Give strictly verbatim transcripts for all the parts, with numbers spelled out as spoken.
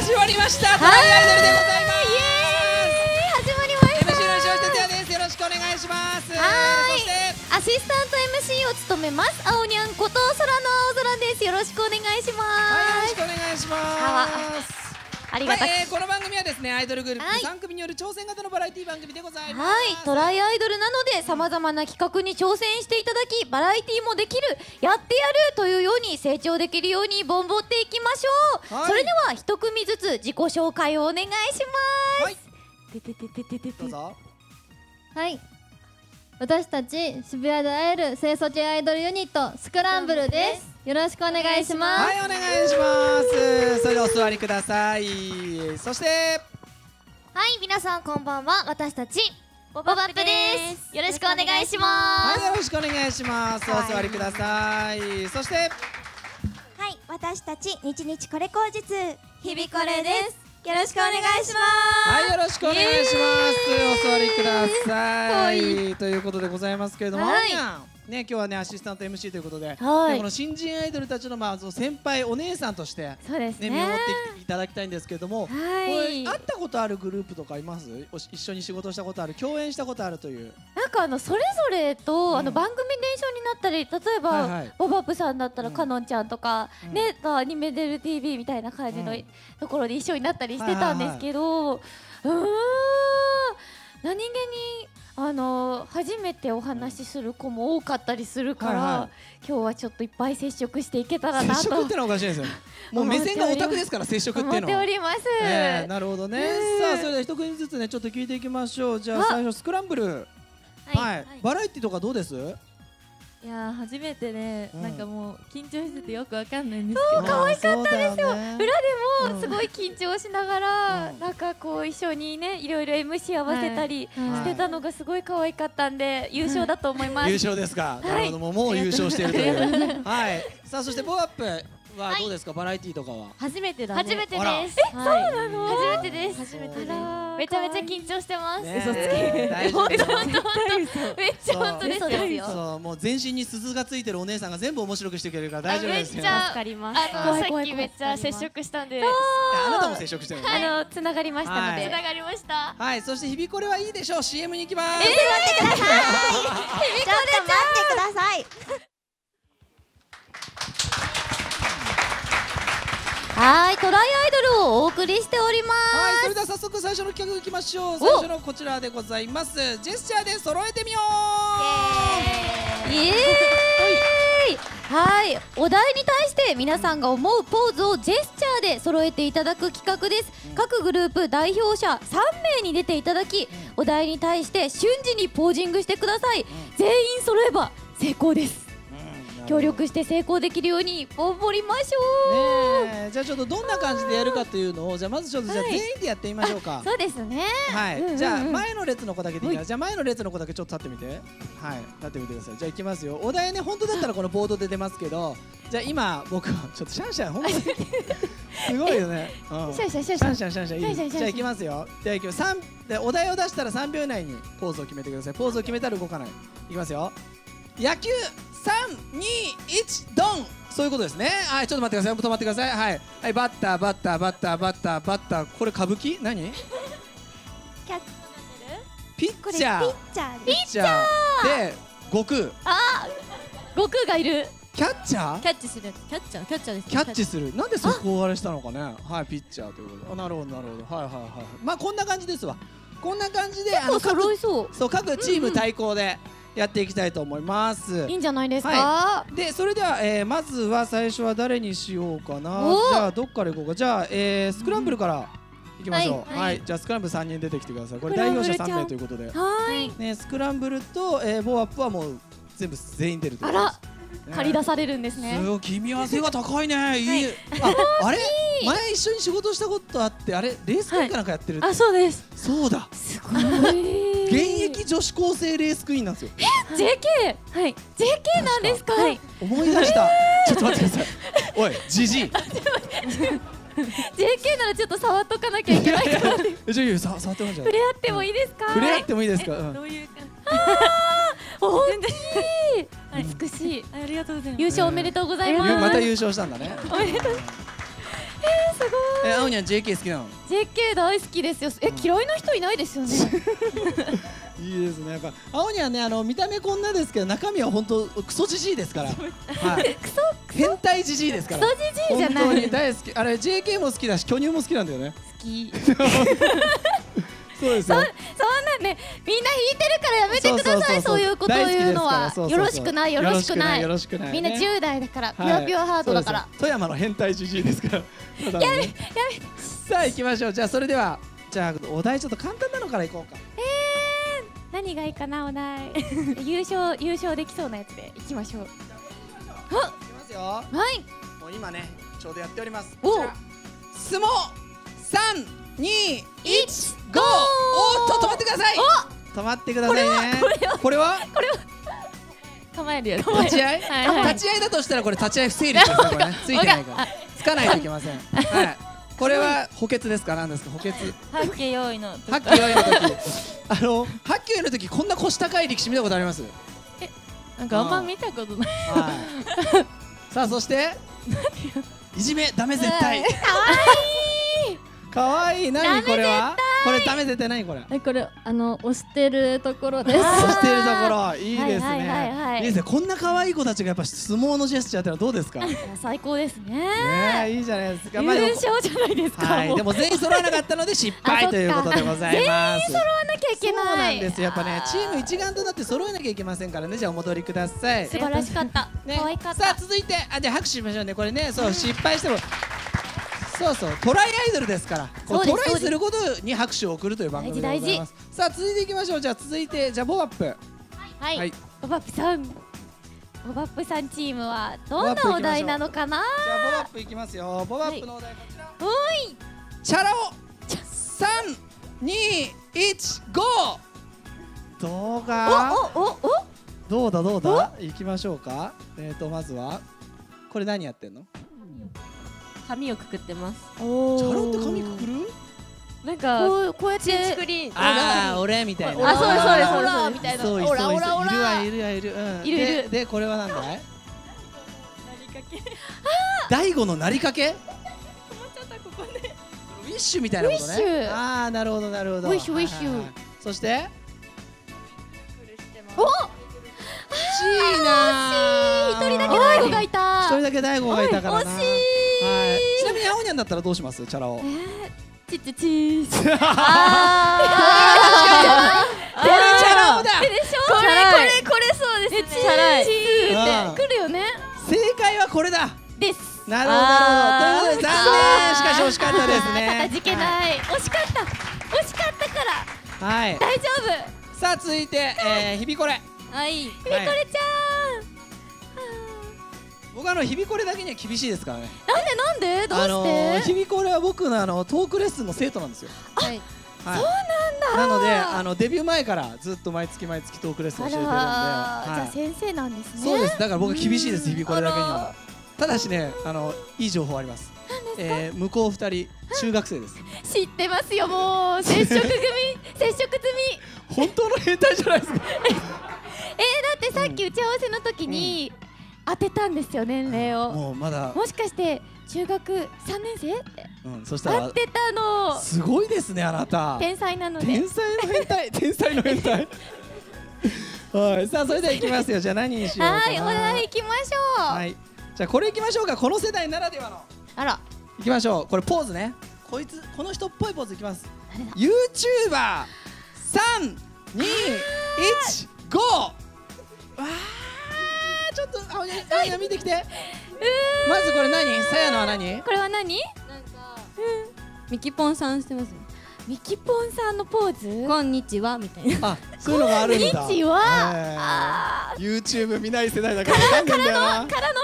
始まりました。トライアイドルでございます。 イエーイ、始まりました。 エムシー の石橋哲也です。よろしくお願いします。 はい、 そしてアシスタント エムシー を務めます青にゃんこと空の青空です。よろしくお願いします。 はい、よろしくお願いします。 ありがたく、 はい、えー、この番組はですね、アイドルグループはいさん組による挑戦型のバラエティ番組でございます。 はい、トライアイドルなのでさまざまな企画に挑戦していただき、バラエティもできる、やってやるというように成長できるようにボンボっていきましょう。はい、それでは一組ずつ自己紹介をお願いします。はい、ててててててて、 どうぞ。 はい、私たち渋谷で会える清楚系アイドルユニットスクランブルです。よろしくお願いします。 はい、お願いします。それではお座りください。そしてはい、皆さんこんばんは。私たちボバップです。よろしくお願いします。 はい、よろしくお願いします。お座りください。そしてはい、私たち日日これ口実日々これです。よろしくお願いします。 はい、よろしくお願いします。お座りください。ということでございますけれども、 はい、 ね、今日はねアシスタント エムシー ということで、 はい、 ね、この新人アイドルたちのまあ先輩お姉さんとしてそうですね、 ね、見守っていただきたいんですけれども、 はい、 これ会ったことあるグループとかいます？一緒に仕事したことある、共演したことあるという。なんかあのそれぞれと、うん、あの番組伝承になったり、例えば、はいはい、ボバップさんだったら、うん、かのんちゃんとか、うん、ね、アニメデル ティーブイ みたいな感じの、うん、ところで一緒になったりしてたんですけど、うーん、何気にあの初めてお話しする子も多かったりするから、はいはい、今日はちょっといっぱい接触していけたらなと。 接触ってのはおかしいですよね。もう目線がオタクですから、接触っていうのは。 思っております。 えー、なるほどね。さあ、それでは一組ずつねちょっと聞いていきましょう。じゃあ最初スクランブル、はい、はい、バラエティとかどうです？ いやー、初めてね、うん、なんかもう緊張しててよくわかんないんですけど、 そう可愛かったですよ。ね、裏でもすごい緊張しながら、うん、なんかこう一緒にねいろいろ エムシー 合わせたりしてたのがすごい可愛かったんで、優勝だと思います。 優勝ですか。なるほど、もうもう優勝しているという。はい。さあ、そしてボアップはどうですか、バラエティとかは。 初めてだね。 初めてです。え、そうなの？初めてです。初めてです。めちゃめちゃ緊張してます。嘘つき。本当本当本当。めっちゃ本当ですよ。 そう、もう全身に鈴がついてるお姉さんが全部面白くしてくれるから大丈夫ですよ。 めっちゃ助かります。あのさっきめっちゃ接触したんで。 あなたも接触してるのね。 あのつながりましたので。つながりました。 はい、そして日々これはいいでしょう。シーエム に行きます。 え、待ってください。ちょっと待ってください。 はい、トライアイドルをお送りしております。 はい、それでは早速最初の企画いきましょう。最初のこちらでございます。ジェスチャーで揃えてみよう。 イエーイ。はい、お題に対して皆さんが思うポーズをジェスチャーで揃えていただく企画です。うん、各グループ代表者さんめいに出ていただき、うん、お題に対して瞬時にポージングしてください。うん、全員揃えば成功です。協力して成功できるように頑張りましょう。 ね、じゃあちょっとどんな感じでやるかというのを、じゃあまずちょっとじゃあ全員でやってみましょうか。 そうですね。 はい、じゃあ前の列の子だけでいいから、じゃあ前の列の子だけちょっと立ってみて。はい、立ってみてください。じゃあいきますよ。お題ね、本当だったらこのボードで出ますけど、じゃあ今僕はちょっとシャンシャン本当にすごいよね。シャンシャンシャンシャンシャンシャンシャンいい。じゃあいきますよ。ではいきます。三でお題を出したらさんびょう以内にポーズを決めてください。ポーズを決めたら動かない。いきますよ。野球さんにいちドン。そういうことですね。はい、ちょっと待ってください。止まってください。はい、はい、バッターバッターバッターバッターバッター。これ歌舞伎？何？ キャッピッチャー。 ピッチャー。 ピッチャーで悟空。 あ、悟空がいる。 キャッチャー？ キャッチするやつ。キャッチャー、キャッチャーです。 キャッチする。なんでそこをあれしたのかね。はい、ピッチャーということで。あ、なるほどなるほど。はいはいはい。まあこんな感じですわ。こんな感じであの揃いそう。 そう、各チーム対抗でやっていきたいと思います。 いいんじゃないですか。 はい、でそれでは、えー、まずは最初は誰にしようかな。じゃあどっからいこうか。じゃあ、えー、スクランブルからいきましょう。はい、はい、じゃあスクランブルさんにん出てきてください。これ代表者さんめいということで。 はい。 ね、スクランブルと、えー、ボーアップはもう全部全員出るということです。 あら。借り出されるんですね。 すごい、組み合わせが高いね。いい。あ、あれ前一緒に仕事したことあって、あれレースクイーンかなんかやってる。 あ、そうです。 そうだ。 すごい。 現役女子高生レースクイーンなんですよ。 え、ジェーケー。はい。ジェーケー なんですか。はい。 思い出した。ちょっと待ってください。おい、ジジイ。ジェーケー ならちょっと触っとかなきゃいけないから。 じゃあいいよ、触ってもらっちゃう。 触れ合ってもいいですか。 触れ合ってもいいですか。 どういう感じ。 大きい。美しい。 ありがとうございます。 優勝おめでとうございます。 また優勝したんだね。 おめでとう。 えー、すごい。 え、あおにゃん ジェーケー 好きなの？ ジェーケー 大好きですよ。え、嫌いな人いないですよね。 いいですね。やっぱ青にはね、あの見た目こんなですけど中身は本当クソジジイですから。はい。 クソ変態ジジイですから。 クソジジイじゃない。 本当に大好き。あれ ジェーケー も好きだし巨乳も好きなんだよね。 好き。 そうですよ。 そんなね、みんな引いてるからやめてください。そういうことを言うのはよろしくない、よろしくない。 よろしくない。 みんなじゅう代だからピュアピュアハートだから。 富山の変態ジジイですから。 やめやめ。 さあ行きましょう。じゃあそれではじゃあお題ちょっと簡単なのからいこうか。 ええ、何がいいかなお題。優勝優勝できそうなやつでいきましょう。 いきますよ。 はい。 もう今ねちょうどやっております。 お。 相撲三二一ゴー。おっと止まってください。止まってくださいね。これはこれはこれは構えるやつ。 立ち会い？立ち会いだとしたらこれ立ち会い不成立ですね。これねついてないからつかないといけません。はい。これは補欠ですか？何ですか？補欠。 八景用意の。 八景用意の時。あの八景用意の時こんな腰高い力士見たことあります？ え、なんかあんま見たことない。 はい。さあそしていじめダメ絶対。 かわいい。 かわいい。何これは？これダメ絶対何これ？ え、これあの押してるところです。 押してるところいいですはいはいはいね。 はいいいですね。こんな可愛い子たちがやっぱ相撲のジェスチャーってのはどうですか？ね最高ですね。 え、いいじゃないですか。 優勝じゃないですか。 はい。でも全員揃わなかったので失敗ということでございます。 全員揃わなきゃいけない。 そうなんですよ。やっぱねチーム一丸となって揃えなきゃいけませんからね。じゃあお戻りください。 素晴らしかった。 ね。 可愛かった。 さあ続いてあじゃあ拍手しましょうね。これねそう失敗しても。そうそうトライアイドルですからこうトライすることに拍手を送るという番組でございます。さあ続いていきましょう。じゃあ続いてじゃあボバップはい、はい、ボバップさんボバップさんチームはどんなお題なのかな。 じゃあボバップいきますよ。ボバップのお題こちら。 おいチャラ男さんにいちゴー。動画おおおおどうだどうだいきましょうか。えーとまずはこれ何やってんの？ 髪をくくってます。 チャラって髪くくる？ なんかこうこうやってスクリーンああ俺みたいな。 あそうですそうですそうですみたいな。 そういそういるわいるわいるいるいる。 でこれはなんだい？なりかけ。大悟のなりかけ？止まっちゃったここで。ウィッシュみたいなことね。ああなるほどなるほど。 ウィッシュウィッシュ。 そして。 お。 惜しいな。 一人だけ大悟がいた。 一人だけ大悟がいたからな。 惜しい。 はい。ちなみにあおにゃんだったらどうします？チャラを。 ちちち。 ああ。これチャラ男だ。 でしょ。これこれこれそうですね。チャラい。ってくるよね。 正解はこれだ。 です。 なるほどなるほど。ということで残念。しかし惜しかったですね。 かたじけない。惜しかった。惜しかったから。 はい。 大丈夫。 さあ続いてひびこれ。 はい。ひびこれちゃん。 僕あのひびこれだけには厳しいですからね。 なんでなんでどうして？ ひびこれは僕のあのトークレッスンの生徒なんですよ。 はい。そうなんだ。 なのであのデビュー前からずっと毎月毎月トークレッスンを教えてるんで。じゃあ先生なんですね。 そうです。だから僕厳しいですひびこれだけには。ただしねあのいい情報あります。え向こう二人中学生です。 知ってますよもう接触組接触済み。本当の変態じゃないですか。 えー、だってさっき打ち合わせの時に当てたんですよ年齢を。 もうまだもしかして中学さんねん生って。 うんそしたら当てたの。 すごいですねあなた。 天才なので。 天才の変態天才の変態。はいさあそれではいきますよ。じゃあ何にしようかな。 はいお題いきましょう。はいじゃあこれいきましょうか。この世代ならではの。 あら。 いきましょう。これポーズね。こいつこの人っぽいポーズいきます。ユーチューバーさんにいちゴー。わあちょっとあおにゃ見てきて。まずこれ何？さやのは何？ これは何？ なんかミキポンさんしてます。 ミキポンさんのポーズ？ こんにちはみたいな。 あそういうのがあるんだ。 こんにちは。 ユーチューブ見ない世代だからわかんないんだよな。 からのからの。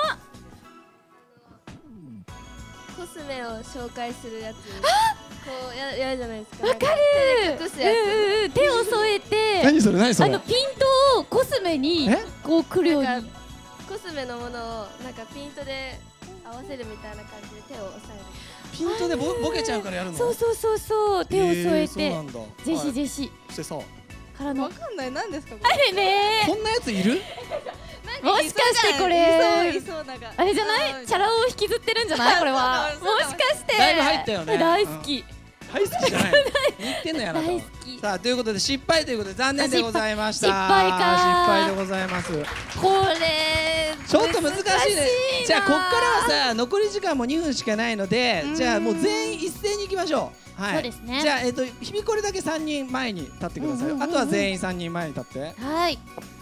コスメを紹介するやつ。こうややるじゃないですか。 わかる。 手隠すやつ。 手を添えて。 何それ何それ。 あのピントをコスメにこうくるように。 コスメのものをなんかピントで合わせるみたいな感じで手を押さえる。 ピントでボボケちゃうからやるの？ そうそうそうそう手を添えて。 そうなんだ。 ぜひぜひ。 そしてさ。 からの。わかんない何ですかこれ。あれね。 こんなやついる？ なんもしかしてこれいそういそうなんかあれじゃないチャラ男を引きずってるんじゃないこれはもしかしてだいぶ入ったよね。 大好き大好きじゃない言ってんのやなと。 大好きさあということで失敗ということで残念でございました。 失敗かー失敗でございます。 これちょっと難しいね。じゃあこっからはさ残り時間もにふんしかないので、じゃあもう全員一斉に行きましょう。はい。 そうですねじゃあえっと日々これだけさんにんまえに立ってください。あとは全員さんにんまえに立って。 はい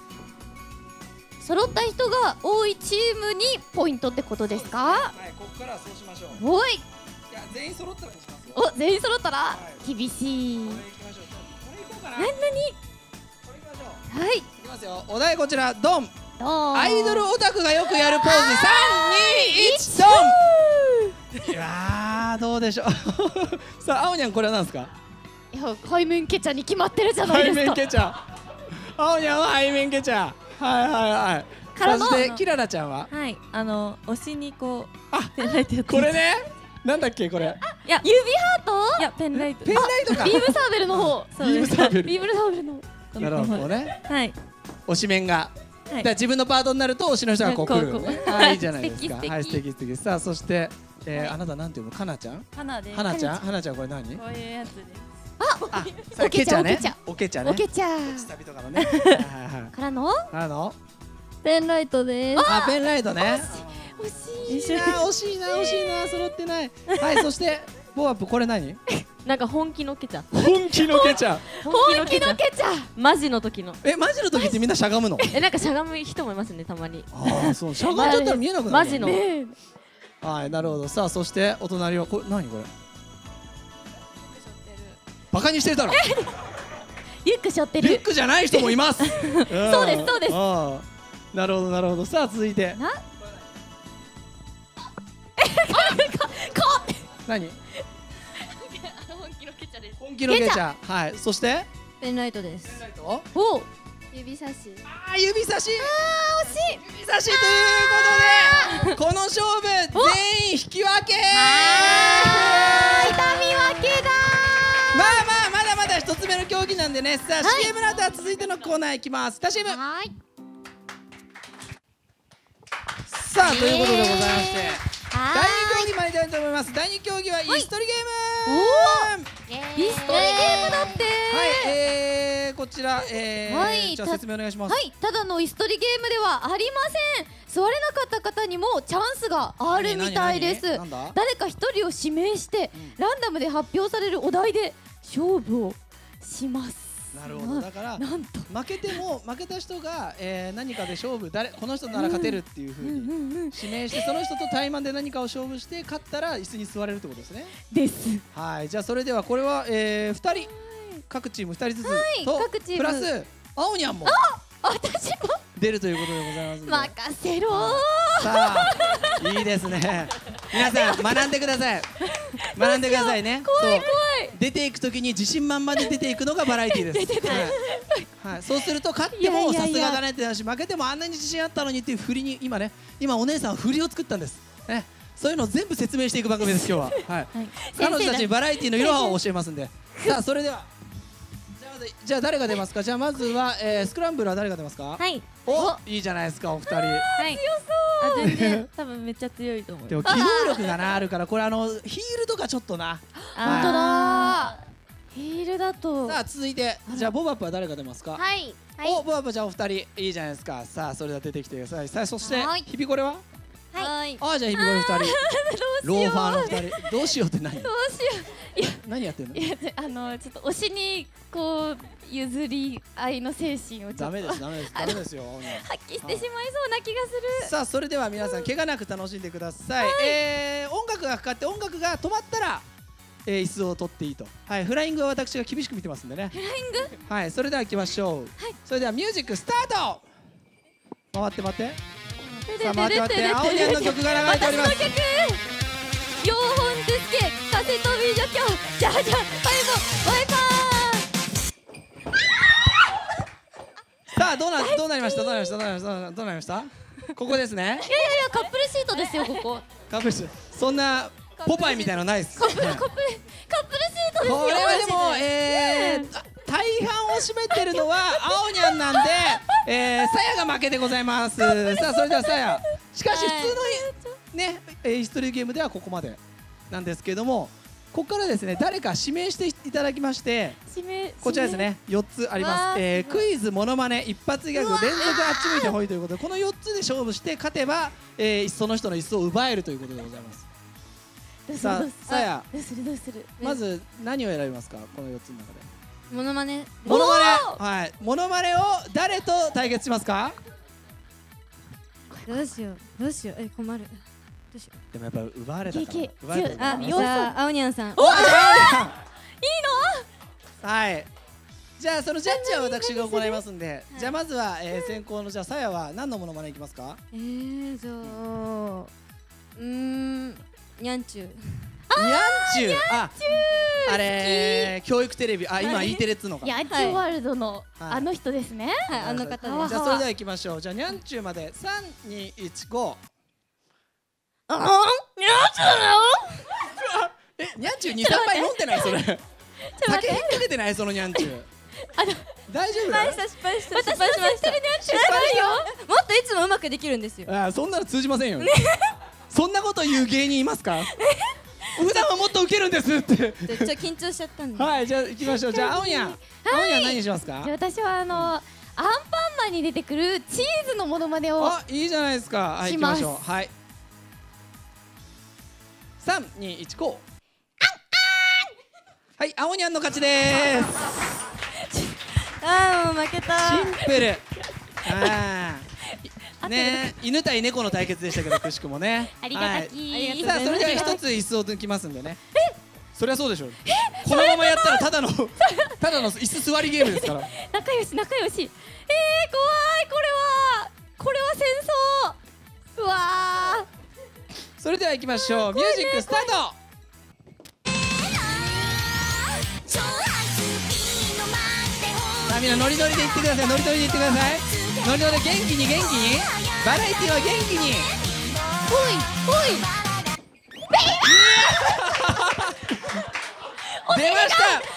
揃った人が多いチームにポイントってことですか？ はいこっからはそうしましょう。 おいいや全員揃ったらにしますよ。 お全員揃ったらはい厳しいこれ行きましょう。これ行こうかな。 何何これ行きましょう。 はいいきますよ。お題こちらドン。 どうアイドルオタクがよくやるポーズさんにいちドン。いやーどうでしょう。さあ青にゃんこれは何ですか？ いや背面ケチャに決まってるじゃない背ですか面ケチャ。青にゃんは背面ケチャ。はいはいはい。 からのそしてキララちゃんははい、あの推しにこうあペンライトやってこれね。なんだっけこれ。 いや指ハートいやペンライトペンライトか。 ビームサーベルの方ビームサーベル。 ビームサーベルの方なるほどね。 はい推し面が。 はいだから自分のパートになると推しの人がこう来るのね。 こうこはいいいじゃないですか。 素敵素敵はい素敵素敵。さあそしてえーあなたなんていうのかなちゃん？ 花ではなちゃん？はなちゃんこれ何？ こういうやつですあそれおけちゃねおけちゃ。 おけちゃね。 オケチャ旅とかのね。はいはいはい。 からのあのペンライトですあペンライトね。 惜しいいいな惜しいな惜しいな揃ってない。はいそしてボーアップこれ何？ なんか本気のケチャ本気のケチャ。 本本気のケチャマジの時のえマジの時ってみんなしゃがむの？ えなんかしゃがむ人もいますねたまにああそうしゃがんじゃったら見えなくなる。 マジのねはいなるほど。さあそしてお隣はこれ何これ？バカにしてるだろ。 リュック背負ってるリュックじゃない人もいます。そうですそうですなるほどなるほど。さあ続いてな何？ 本気のケチャです本気のケチャ。はいそしてペンライトですペンライト。 おう指差しあー指差し。あー惜しい。指差しということでこの勝負全員引き分け。 痛み分けだまあまあまだまだ一つ目の競技なんでね。さあ シーエム の後は続いてのコーナーいきます。タシーム。 はーいさあということでございましてはだいに競技参りたいと思います。だいに競技はイス取りゲーム。 ーいイストリゲームだってはいえーこちらえはいーじゃあ説明お願いします。 はいただのイストリゲームではありません。座れなかった方にもチャンスがあるみたいです。 何何何なんだ誰か一人を指名して、ランダムで発表されるお題で勝負をします。 なるほど。だからなんと負けても負けた人がえー何かで勝負誰この人なら勝てるっていう風に指名してその人と対マンで何かを勝負して勝ったら椅子に座れるってことですね。 ですはいじゃあそれではこれはえーふたり各チームふたりずつと各チームプラス青にゃんも私も出るということでございますので。 任せろさあいいですね。皆さん学んでください。学んでくださいね。 怖い怖い出ていくときに自信満々で出ていくのがバラエティーです。はいはい、そうすると勝っていやいもやいやさすがだねってなるし負けてもあんなに自信あったのにっていう振りに今ね今お姉さん振りを作ったんです。ねそういうのを全部説明していく番組です今日は。はい。彼女たちにバラエティーのいろはを教えますんで。さあそれではじゃあまずじゃあ誰が出ますか。じゃあまずは、えー、スクランブルは誰が出ますか。 はいおいいじゃないですかお二人。 はいあ全然多分めっちゃ強いと思いますでも機動力がなあるからこれあのヒールとかちょっとな。 本当だヒールだとさあ続いてじゃあボブアップは誰が出ますか。 はいおボブアップじゃあお二人いいじゃないですか。さあそれでは出てきてください。さあそしてはい日々これははいああじゃあ日々これ二人ローファーの二人どうしようって何どうしよういや何やってんの。 いやあのちょっと推しにこう譲り合いの精神をちょダっとメですダメですダメですよ。 発揮してしまいそうな気がする。 さあそれでは皆さん怪我なく楽しんでください。えー音楽がかかって音楽が止まったらえー椅子を取っていいと。はいフライングは私が厳しく見てますんでね。 フライングはいそれでは行きましょう。それではミュージックスタート。回って回ってさあ回って回って青にゃんの曲が流れております。 私の曲四本ずつけカセットビジョキョじゃあじゃあバイボバイバさあどうなどうなりましたどうなりましたどうなりましたどうなりましたここですね。 ーいやいやいやカップルシートですよここカップルシートそんなポパイみたいなのないです。 カップルカップルカップルシートですよこれはでもえーあ大半を占めてるのは青にゃんなんで、えー、さやが負けでございます。さあそれではさや、しかし普通のね、えー、ヒストリーゲームではここまでなんですけども、ここからですね誰か指名していただきまして、 指名こちらですねよっつあります。えー、クイズ、モノマネ、一発ギャグ、連続あっち向いてほいということで、このよっつで勝負して勝てば、えー、その人の椅子を奪えるということでございます。さあさや、 どうするどうする。 まず何を選びますか、このよっつの中で。 モノマネ。 モノマネ、はい、モノマネを誰と対決しますか。 どうしようどうしよう、え困る。どうしよでもやっぱ奪われたからいけいけ奪われたからう。あ、じゃあ青にゃんさん。 お、じゃあいいの。はい。じゃあそのジャッジは私が行いますんで、じゃあまずは、えー、先行のじゃあさやは何のモノマネいきますか。 えー、じゃあうーん、にゃんちゅう。 にゃんちゅう、あ、あれ教育テレビ、あ、今 E テレっつうのか。 にゃんちゅうワールドのはいあの人ですね。 はい、あの方です。 じゃあそれでは行きましょう。じゃあにゃんちゅうまでさん、に、いち、ご。 あん、にゃんちゅうだよ。 え、にゃんちゅうに、さんばい飲んでないそれ。酒変かけてないそのにゃんちゅう。 あの大丈夫？ 失敗した失敗した。 私の知ってるにゃんちゅう失敗したよ。 もっといつもうまくできるんですよ。 あ、そんなの通じませんよ。そんなこと言う芸人いますか？普段はもっとウケるんですって。 ちょっと緊張しちゃったんで。 はい、じゃあ行きましょう。じゃあ青にゃん、青にゃん何にしますか？ じゃあ私はあのアンパンマンに出てくるチーズのモノマネを。 あ、いいじゃないですか。はい、行きましょう。はい。さん、に、いち、ご。はい、青にゃんの勝ちです。 あー、もう負けた。 シンプル。ああ。ね、犬対猫の対決でしたけど、くしくもね。 ありがたき。 はい、さあ、それでは一つ椅子を抜きますんでね。そりゃそうでしょう。このままやったらただのただの椅子座りゲームですから。 仲良し仲良し。えー、怖い、これはこれは戦争。うわー。 それでは行きましょう。ミュージックスタート。さあみんなノリノリで言ってください。ノリノリで言ってください。ノリノリで元気に元気に。バラエティは元気に。 ほいほい。 出ました。 お尻が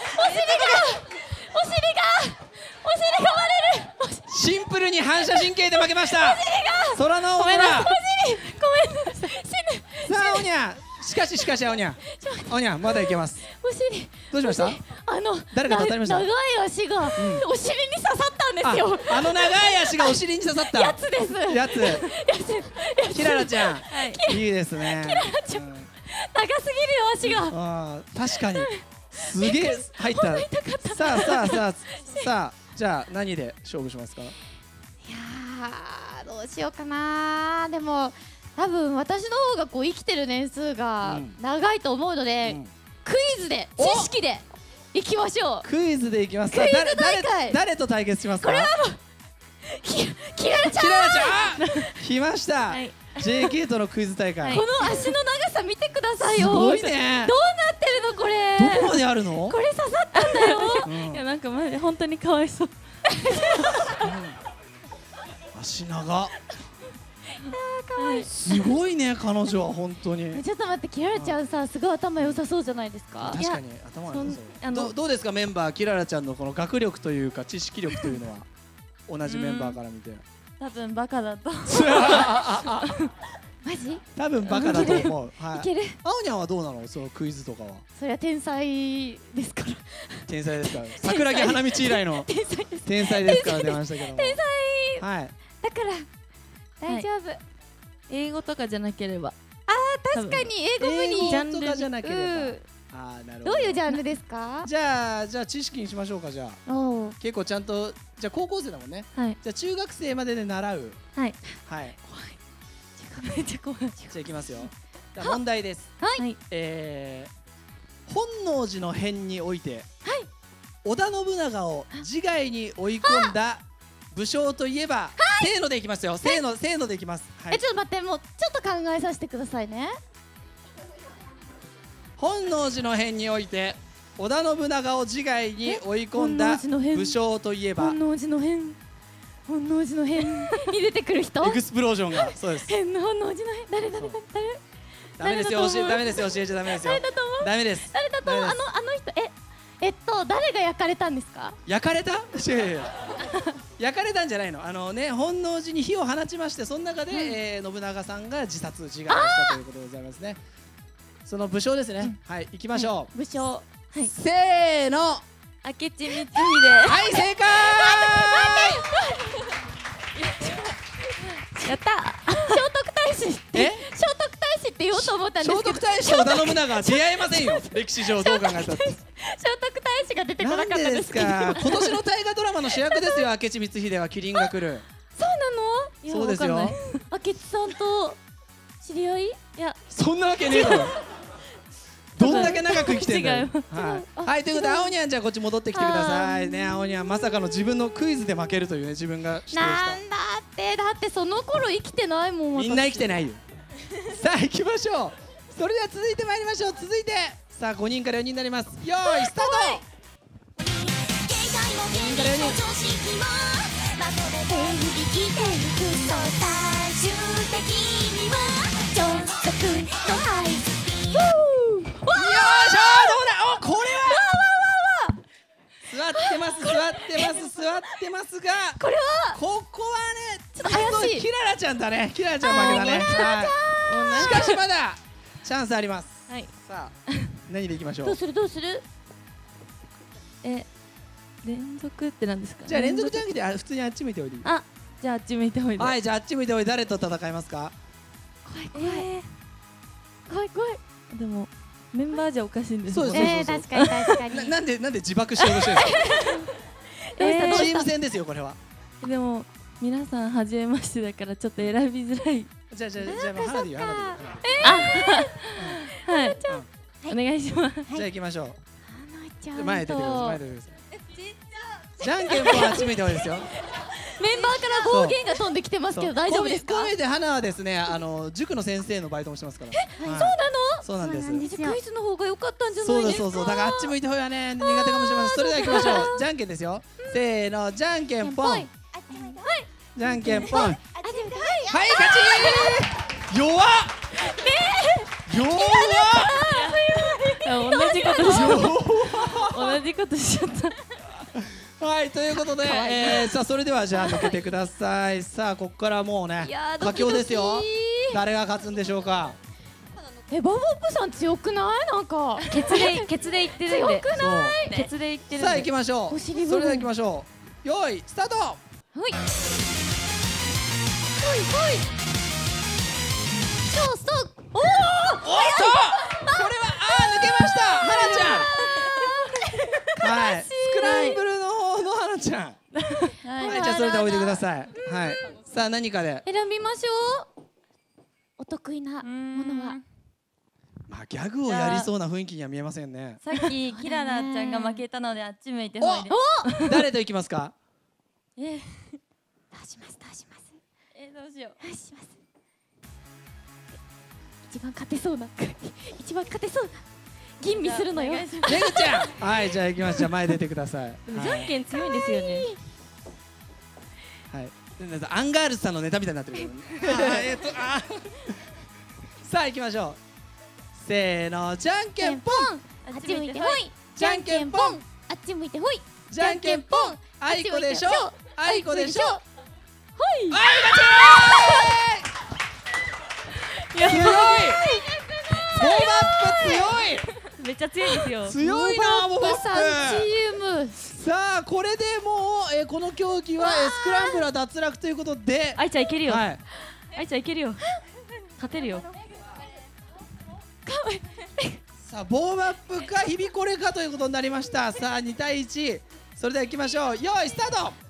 お尻がお尻が割れる。 シンプルに反射神経で負けました。空のオーラ。 お尻ごめんなさい。死ぬ。 さあおにゃん、しかししかしおにゃん、おにゃんまだいけます。 お尻。 どうしました？ あの誰か当たりました？ 長い足がお尻に刺さったんですよ。 あの長い足がお尻に刺さったやつです。 やつ。 やつ。 キララちゃん、 はいいいですね。 キララちゃん、長すぎるよ足が。 ああ、確かにすげえ入った。さあさあさあさあ、じゃあ何で勝負しますか？ いやー、どうしようかな。でも多分私の方がこう生きてる年数が長いと思うので、うん、クイズで知識でいきましょう。 クイズでいきます。 クイズ大会。 誰, 誰と対決しますか？ これはもうキキララちゃん。 キララちゃん来ました、はい、ジェーケー とのクイズ大会、はい、 この足の長さ見てくださいよ。 すごいね。 どうなってるのこれ。 どこまであるの？ これ刺さったんだよ、 うん、いやなんかマジ本当にかわいそう。 うん、足長。すごいね、彼女は本当に。 ちょっと待って、キララちゃんさ、すごい頭良さそうじゃないですか。 確かに頭良さそう。どどうですかメンバー、キララちゃんのこの学力というか知識力というのは同じメンバーから見て。 多分バカだと。 マジ？ 多分バカだと思う。 いける。 青にゃんはどうなの？そのクイズとかは。 そりゃ天才ですから。 天才ですから。桜木花道以来の天才です。天才ですから出ましたけども。 天才。 はい。 だから大丈夫。 英語とかじゃなければ。 ああ、確かに英語無理。 ジャンルとかじゃなければ。ああ、なるほど。 どういうジャンルですか？ じゃあじゃあ知識にしましょうか。じゃあ。結構ちゃんと、じゃあ高校生だもんね。はい。じゃあ中学生までで習う。 はい。 はい。 めっちゃ怖い。じゃあいきますよ。じゃあ問題です。 はい。 えー、本能寺の変において、織田信長を自害に追い込んだ武将といえば、せーのでいきますよ。せーの、せーのでいきます。 え、ちょっと待って、もうちょっと考えさせてくださいね。 本能寺の変において織田信長を自害に追い込んだ武将といえば。 本能寺の変。本能寺の変に出てくる人。 エクスプロージョンが、そうです。 変の本能寺の変、誰誰誰誰。 ダメですよ、教えダメですよ、教えちゃダメですよ。 誰だと思う？ ダメです。 誰だと思う？あのあの人、ええっと誰が焼かれたんですか？ 焼かれた？いやいやいや焼かれたんじゃないの。あのね、本能寺に火を放ちまして、その中で、うん、えー、信長さんが自殺自害をしたということでございますね。その武将ですね、うん、はい行きましょう、 はい、武将、はい、 せーの、 明智光秀。 はい正解やった聖徳太子。え聖徳太子って言おうと思ったんですけど、 聖徳太子と織田信長は出会えませんよ歴史上どう考えたって。聖徳太子が出てこなかったんですけど、 今年の大河ドラマの主役ですよ明智光秀は。麒麟が来る。 そうなの？ そうですよ。 明智さんと知り合い？いやそんなわけねえだろどんだけ長く生きてんだよ。はい、はい、ということで青にゃん、じゃあこっち戻ってきてくださいね。青にゃんまさかの自分のクイズで負けるというね、自分が指定した。 なんだってだってその頃生きてないもん。 みんな生きてないよさあ行きましょう。それでは続いてまいりましょう。続いてさあごにんからよにんになります。よーいスタート。ごにんからよにん。よーし、どうだ。お、これは座ってます座ってます座ってますが、 これはここはねちょっと怪しい。 キララちゃんだね。キララちゃん負けだね。はい、しかしまだチャンスあります。はい、さあ何でいきましょう。 どうするどうする。 え、連続ってなんですか。 じゃあ連続じゃなくて、あ、普通にあっち向いておいで。 あ、じゃああっち向いておいで。 はい、じゃああっち向いておいで。誰と戦いますか。 怖い怖い、えー、怖い怖い。 でもメンバーじゃおかしいんです。 そうそうそうそう。 確かに確かに。 な、なんでなんで自爆しようとしてるんですか。チーム戦ですよこれは。 でも皆さん初めましてだからちょっと選びづらい。 じゃあじゃあじゃあ花火よ花火。 あ、はい。お願いします。 じゃあ行きましょう。 前出てください。前出てください。じゃんけんぽんあっち向いておいですよ。 メンバーから暴言が飛んできてますけど大丈夫ですか。 こう見えて花はですね、あの塾の先生のバイトもしてますから。 そうなの？ そうなんです。 クイズの方が良かったんじゃないですか。 そうそうそう。だからあっち向いてほいはね苦手かもしれません。それでは行きましょう。じゃんけんですよ。せーの、じゃんけんぽん。じゃんけんぽん。はい勝ち。弱っ。弱っ。 同じことしちゃった。同じことしちゃった。 はい、ということで、えー、さあそれではじゃあ抜けてください。さあここからもうね佳境ですよ。誰が勝つんでしょうか。 え、バボップさん強くない？なんかケツでケツで言ってるんで。 強くない？ ケツで言ってるんで。 さあ行きましょう。それでは行きましょう。よーいスタート。はい。はいはい。 そうそう。おお。おっと。これはあー抜けました。花ちゃん。はい。スクランブルの方の花ちゃん。はい、じゃあそれで置いてください。はい。さあ何かで選びましょう。お得意なものは。 まあギャグをやりそうな雰囲気には見えませんね。 さっきキララちゃんが負けたのであっち向いてほいで。 お、誰と行きますか。 え、どうしますどうします。 え、どうしよう。 どうします。一番勝てそうな一番勝てそうな吟味するのよ。 めぐちゃん。はい、じゃあ行きましょう。前出てください。 じゃんけん強いんですよね。 はい。アンガールズさんのネタみたいになってるけどね。えっとあ。さあ行きましょう。せーの、じゃんけんぽん。 あっち向いてほい。 じゃんけんぽん。 あっち向いてほい。 じゃんけんぽん。あいこでしょ。あいこでしょ。ほい。あい勝ち。強い。ボーバップ強い。 めっちゃ強いですよ。 強いなボーバップさんチーム。 さあこれでもうえこの競技はスクランブルは脱落ということで。 あいちゃんいけるよ。 はい。 あいちゃんいけるよ。勝てるよ。 さあボーバップかひびこれかということになりました。さあにたいいち。それでは行きましょう。よーいスタート。 ほんまね。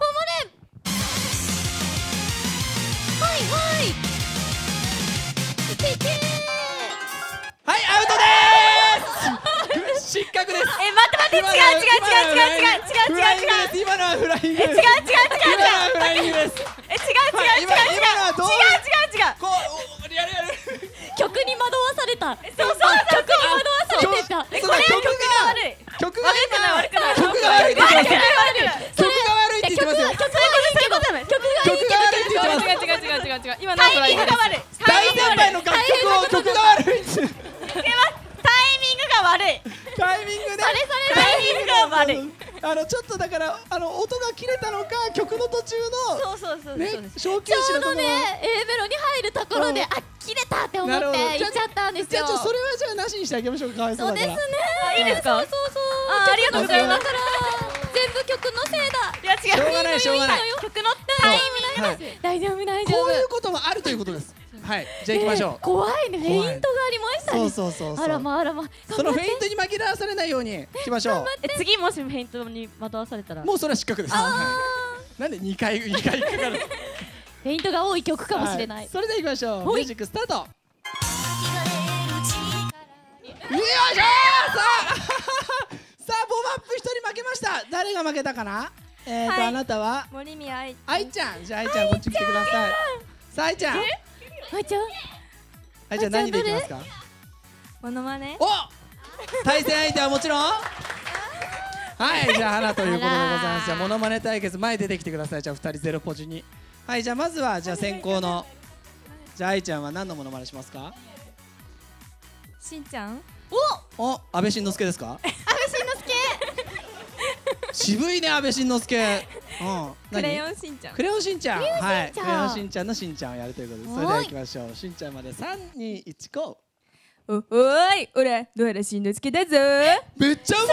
はいはい。いけいけ。 はいアウトでーす。失格です。 え、待って待って、違う違う違う違う違う違う違う違う。 今のはフライング。 え、違う違う違う違う。 今のはフライングです。 え、違う違う違う違う。 今のはどう。 違う違う違う。 こうやるやる。 曲に惑わされた。 そうそうそう。 曲に惑わされてた。 え、これ曲が悪い。 曲が悪くない悪くない。 曲が悪いって言ってます。 曲が悪いって言ってますよ。 曲がいいけど曲がいいけど曲が悪いって言ってます。 違う違う違う違う違う。今のはタイミングが悪い。 大先輩の楽曲を曲が悪いって。 タイミングが悪い。 タイミングね。 タイミングが悪い。 あのちょっとだからあの音が切れたのか曲の途中のそうそうそうねそうです。 小休止のところ。 ちょうどね A メロに入るところで、 うんあ、切れたって思っなるほどて言っちゃったんですよ。 じゃあちょっとそれはじゃあなしにしてあげましょうか。かわいそうだから。 そうですね。 あ、いいですか。 そうそうそう。 あありがとうございますだから全部曲のせいだ。 いや違う。 しょうがないしょうがない。 曲のタイミング。 はい。 大丈夫大丈夫。 こういうこともあるということです。はい。じゃあ行きましょう。 怖いね、フェイントがありましたね。 そうそうそうそう。 あらまあらま。 そのフェイントに紛らわされないように行きましょう。 え、次もしフェイントに惑わされたら。 もうそれは失格です。はいなんでにかいにかいかかる。 フェイントが多い曲かもしれない。 それでは行きましょう。ミュージックスタート。よいしょー。さあさあボブアップ一人負けました。誰が負けたかな。えっとあなたは森宮愛愛ちゃん。じゃあ愛ちゃんこっち来てください。さあ愛ちゃん。 愛ちゃん。 愛ちゃん何でいきますか。 モノマネ。 お対戦相手はもちろんはいじゃあ花ということでございます。じゃあモノマネ対決前出てきてください。じゃあふたりゼロポジに。はいじゃあまずはじゃあ先行のじゃあ愛ちゃんは何のモノマネしますか。 しんちゃん。 お安倍晋之助ですか。安倍晋之助渋いね安倍晋之助。うんクレヨンンしんちゃん。 クレヨンしんちゃんはいクんちゃんレヨンしんちゃんのしんちゃんをやるということです。それでは行きましょう。しんちゃんまでさんにいちゴー。 おおーい、俺どうやらしんのすけだぞ。 めっちゃう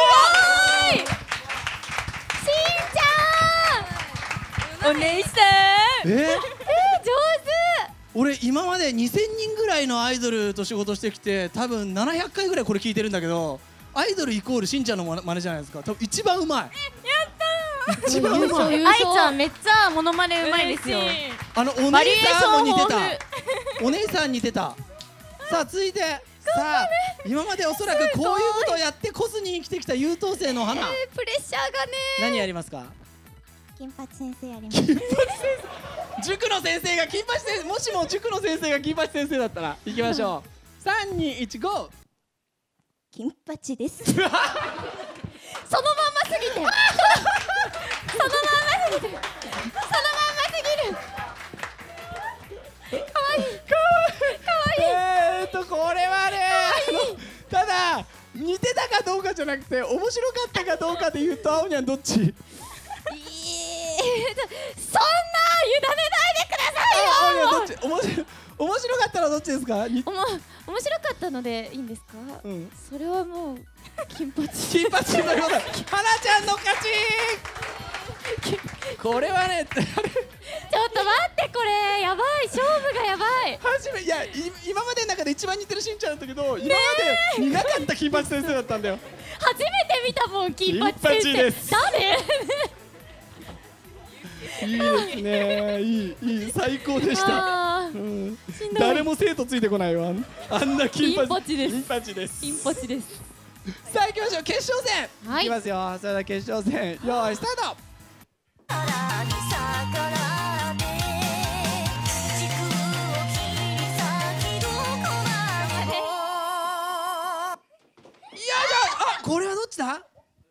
お姉さまい。えー上俺今までにせんにんぐらいのアイドルと仕事してきて多分ななひゃっかいぐらいこれ聞いてるんだけどアイドルイコールしんちゃんのマネマネじゃないですか。多分一番うまい。やったー一番うまい。 愛ちゃんめっちゃモノマネうまいですよ。 あのお姉さんも似てた。お姉さん似てた。さあ続いてさあ今までおそらくこういうことをやってこずに生きてきた優等生の花手。プレッシャーがね。 何やりますか。 金八先生やります塾の先生が金八先生もしも塾の先生が金八先生だったら行きましょう。さんにいちゴー。 金八ですそのまんますぎて。そのまんますぎて。そのまんますぎる。 えーっとこれはねあのただ似てたかどうかじゃなくて面白かったかどうかで言うとあおにゃんどっち。 そんな委ねないでくださいよ。 あおにゃんどっち面白い面白かったらどっちですか。におも面白かったのでいいんですか。 うんそれはもう金髪。 金八ということで花ちゃんの勝ち。これはねちょっと待ってこれやばい勝負がやばい。 初めいやい今までの中で一番似てるしんちゃんだったけど今まで似なかった金八先生だったんだよ。 初めて見たもん金八先生。 金八です誰？ いいですねいいいい最高でした。 あーうんしんどい。 誰も生徒ついてこないわ。あんな金八金八です金八です。 金八です。 さあ行きましょう決勝戦。 はいいきますよ。それでは決勝戦用意スタート。よいしょ。あこれはどっちだ。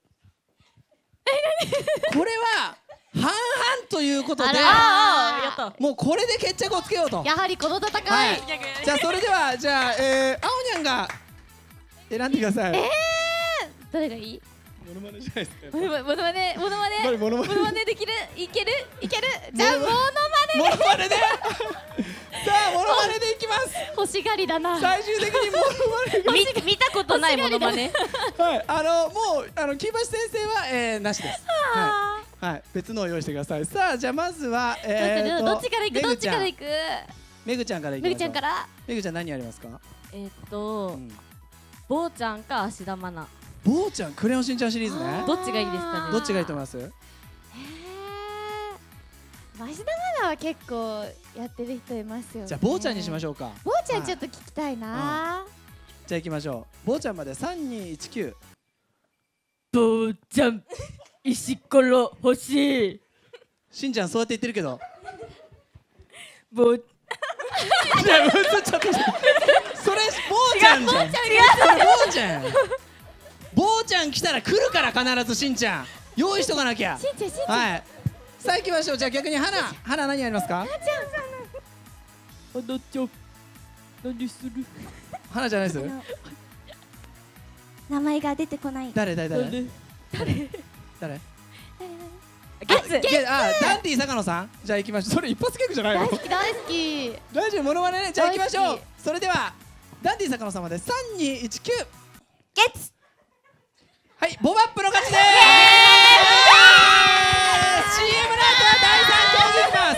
これは半々ということであらああやった。 もうこれで決着をつけようと。 やはりこの戦い。 はいじゃあそれではじゃあえー、あおにゃんが選んでください。 誰がいい？ モノマネじゃないですか。 モノマネモノマネ誰モノマネモノマネできるいけるいける。じゃあモノマネモノマネでさあモノマネでいきます。 欲しがりだな。 最終的にモノマネが見見たことないモノマネ。 はいあのもうあの金八先生は、えー、なしです。はいはい別のを用意してください。さあじゃあまずはえーとどっちから行くどっちから行く。 めぐちゃんからいきましょう。 めぐちゃんから。 めぐちゃん何やりますか。 えーっとうんぼうちゃんか芦田愛菜。 ぼうちゃんクレヨンしんちゃんシリーズね。 どっちがいいですかね。 どっちがいいと思います。 へえ。増田愛菜は結構やってる人いますよね。 じゃあぼうちゃんにしまししょうか。 ぼうちゃんちょっと聞きたいな。 じゃあ行きましょう。ぼうちゃんまでさんにいちきゅう。 ぼうちゃん石ころ欲しい。 しんちゃんそうやって言ってるけど。 ぼういや、むずっちゃってそれ、ぼうちゃんじゃん。違う、それぼうちゃん。ぼうちゃん来たら来るから必ずしんちゃん。用意しとかなきゃ。 しんちゃんしんちゃん。 はい。さあ行きましょう。じゃあ逆に花、花何やりますか。 花ちゃん何する。 花じゃないです。 名前が出てこない。 誰誰誰誰誰ゲッツゲあダンディ坂野さん。じゃあ行きましょう。それ一発ギャグじゃないの。 大好き大好き。 大丈夫モノマネね。じゃあ行きましょう大好き。 それではダンディ坂野様でさんにいちきゅうゲッツ。 はいボバップの勝ちでーす。 シーエム の後はだいさん競技いきます。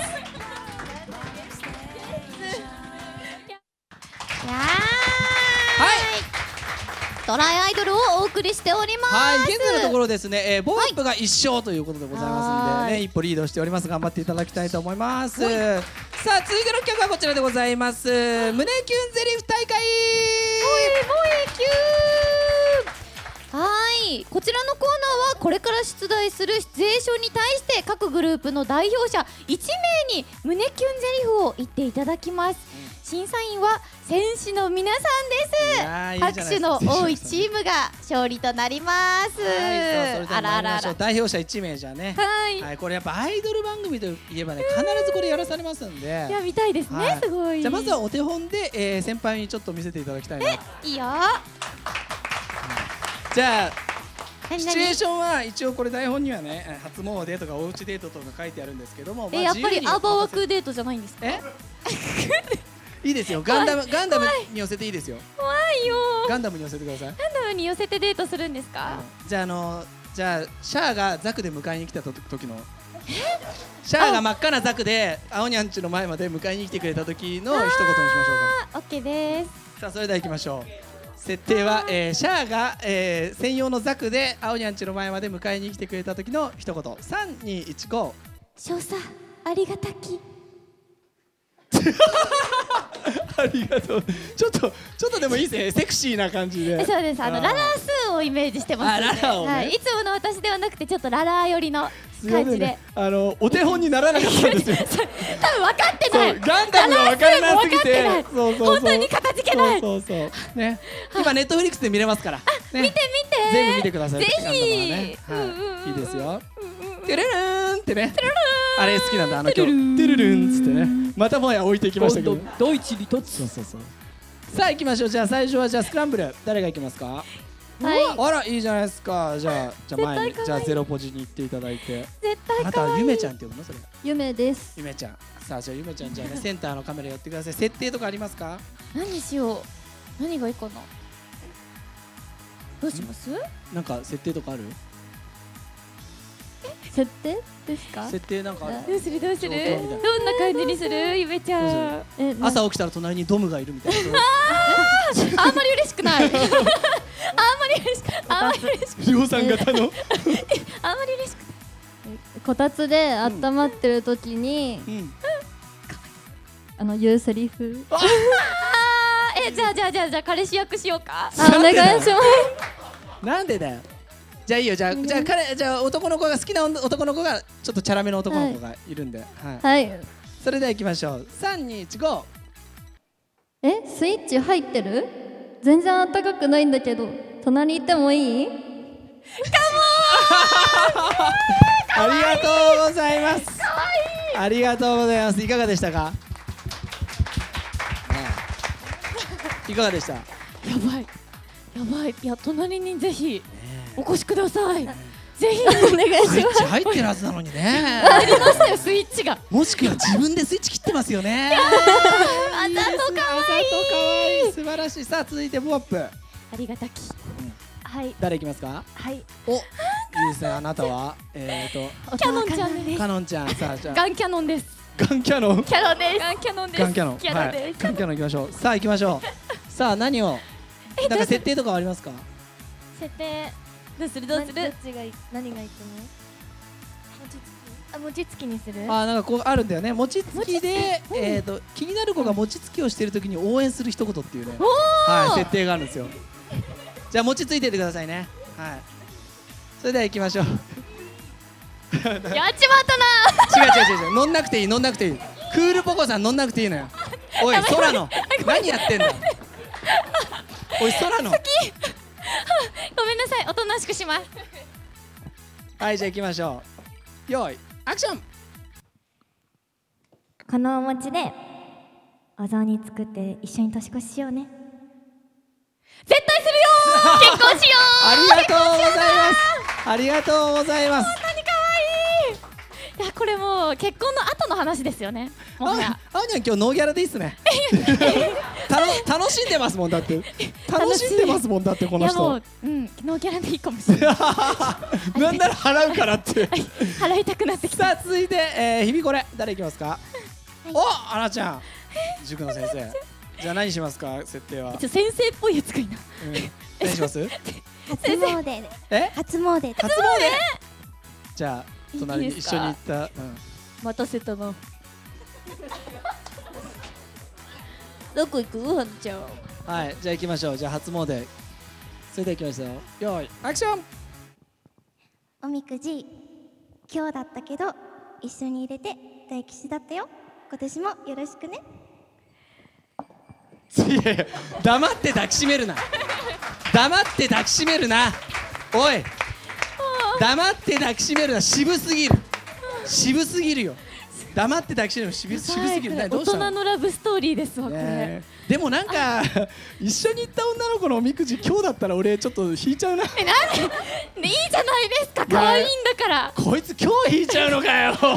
はいトライアイドルをお送りしております。 はい、現在のところですね、えー、ボバップがいっ勝ということでございますのでね、一歩リードしております。頑張っていただきたいと思います。さあ続いての企画はこちらでございます。胸キュンゼリフ大会。 はい、こちらのコーナーはこれから出題するシチュエーションに対して各グループの代表者いちめいに胸キュンゼリフを言っていただきます。審査員は選手の皆さんです。拍手の多いチームが勝利となります。 あらあらあら。代表者いちめいじゃね。 はい。 はい、これやっぱアイドル番組といえばね、必ずこれやらされますんで。 いや見たいですね。すごい。 じゃあまずはお手本で、えー、先輩にちょっと見せていただきたいな。 いいよ。 じゃあシチュエーションは一応これ台本にはね、初詣とかおうちデートとか書いてあるんですけども、 えやっぱりアーバーワークデートじゃないんですか？ えいいですよ。ガンダムガンダムに寄せていいですよ。 怖いよ。 ガンダムに寄せてください。 ガンダムに寄せてデートするんですか？ じゃああのじゃあシャアがザクで迎えに来た時のシャアが真っ赤なザクで青にゃんちの前まで迎えに来てくれた時の一言にしましょうか。オッケーです。 さあそれでは行きましょう。設定は、えー、シャアが、えー、専用のザクで青にゃんちの前まで迎えに来てくれた時の一言。さんにいちご。 少佐ありがたき。 ありがとう。ちょっとちょっとでもいいですね。セクシーな感じで。 そうです。あのララースーをイメージしてますので、 ララをね、 はい、いつもの私ではなくてちょっとララー寄りの感じで、 ね、あのお手本にならなかったんですよ。 多分分かってない。 ガンダムが分からなすぎて、 そうそうそう、本当に片付けない。 そうそうそうね。今ネットフリックスで見れますから。ね、 見て見て。 全部見てください。 ぜひ。 ね、はい、いいですよ。テルルーンってね。あれ好きなんだあの曲。テルルンっつってね。またもや置いていきましたけど。 ドイツにとつ。 そうそうそう。さあ行きましょう。じゃあ最初はじゃあスクランブル誰が行きますか。 はい。 あらいいじゃないですか。じゃあじゃあ前にじゃあゼロポジに行っていただいて。 絶対あなたはゆめちゃんって呼ぶのそれ。 ゆめです。 ゆめちゃん。さあじゃあゆめちゃんじゃあねセンターのカメラやってください。設定とかありますか。 何しよう。何がいいかな。どうします？ なんか設定とかある？ 設定ですか？ 設定なんかある？ どうするどうする？どんな感じにする？ゆめちゃん。 え朝起きたら隣にドムがいるみたいな。 ああんまり嬉しくない。あんまり嬉しくあんまり嬉しくりょうさん型の。 あんまり嬉しくない。 こたつで温まってる時に、あの言うセリフ。 ああえじゃあじゃあじゃあじゃあ彼氏役しようか。 あお願いします。 なんでだよ。じゃあいいよ。じゃあじゃあ彼じゃあ男の子が好きな男の子がちょっとチャラめの男の子がいるんで、はい。 はい。 それでは行きましょう。三二一ゴー。えスイッチ入ってる？全然暖かくないんだけど隣行ってもいい？かもー。ありがとうございます。かわいい。ありがとうございます。いかがでしたか？いかがでした？やばいやばい。いや隣にぜひお越しください。ぜひお願いします。 スイッチ入ってるはずなのにね。 ありましたよスイッチが。 もしくは自分でスイッチ切ってますよね。 あざとかわいい。 素晴らしい。さあ続いてボアップ。 ありがたき。はい。 誰いきますか？ はい。 おいいですね。あなたはえっとキャノンちゃんです。 カノンちゃん。さあじゃあガンキャノンです。 ガンキャノン。 キャノンです。ガンキャノンです。 ガンキャノン。 キャノンです。 ガンキャノン行きましょう。さあ行きましょう。さあ何を。なんか設定とかありますか？ 設定どうするどうする？ どっちがいい何がいいと思う？あ餅つきにする？ あなんかこうあるんだよね。餅つきでえっと気になる子が餅つきをしているときに応援する一言っていうね。はい設定があるんですよ。じゃあ餅ついててくださいね。はい。それでは行きましょう。 やっちまったな。 違う違う違う違う。乗んなくていい乗んなくていい。クールポコさん乗んなくていいのよ。おい空の何やってんだ。おい空の。 ごめんなさいおとなしくします。 はいじゃあ行きましょう。よーいアクション。 このお餅でお雑煮作って一緒に年越ししようね。 絶対するよー。結婚しよう。 とうございますありがとうございます。 こんなに可愛い。いやこれもう結婚の後の話ですよね。もはやあおにゃん今日ノーギャラでいいっすねたの楽しんでますもんだって楽しんでますもんだってこの人いやもううんノーギャラでいいかもしれないなんなら払うからって払いたくなってきた。 さあ続いて、えー、日々これ誰いきますか。おあなちゃん塾の先生じゃあ何しますか設定は。 ちょ先生っぽいやつがいいな。 うん何します初詣でえ初詣で初詣じゃあ隣に一緒に行ったうん待たせたな。どこ行くはんちゃん。 はいじゃあ行きましょう。じゃあ初詣それでは行きましたよ。よーいアクション。 おみくじ今日だったけど一緒に入れて大吉だったよ。今年もよろしくね。 いやいや黙って抱きしめるな黙って抱きしめるなおい黙って抱きしめるな渋すぎる渋すぎるよ黙って抱きしめるの渋渋すぎる。 大どうしたの人のラブストーリーですわこれ。 ねでもなんか一緒に行った女の子のおみくじ今日だったら俺ちょっと引いちゃうな。 えなんで、ね、いいじゃないですか可愛いんだからこいつ今日引いちゃうのかよひどい。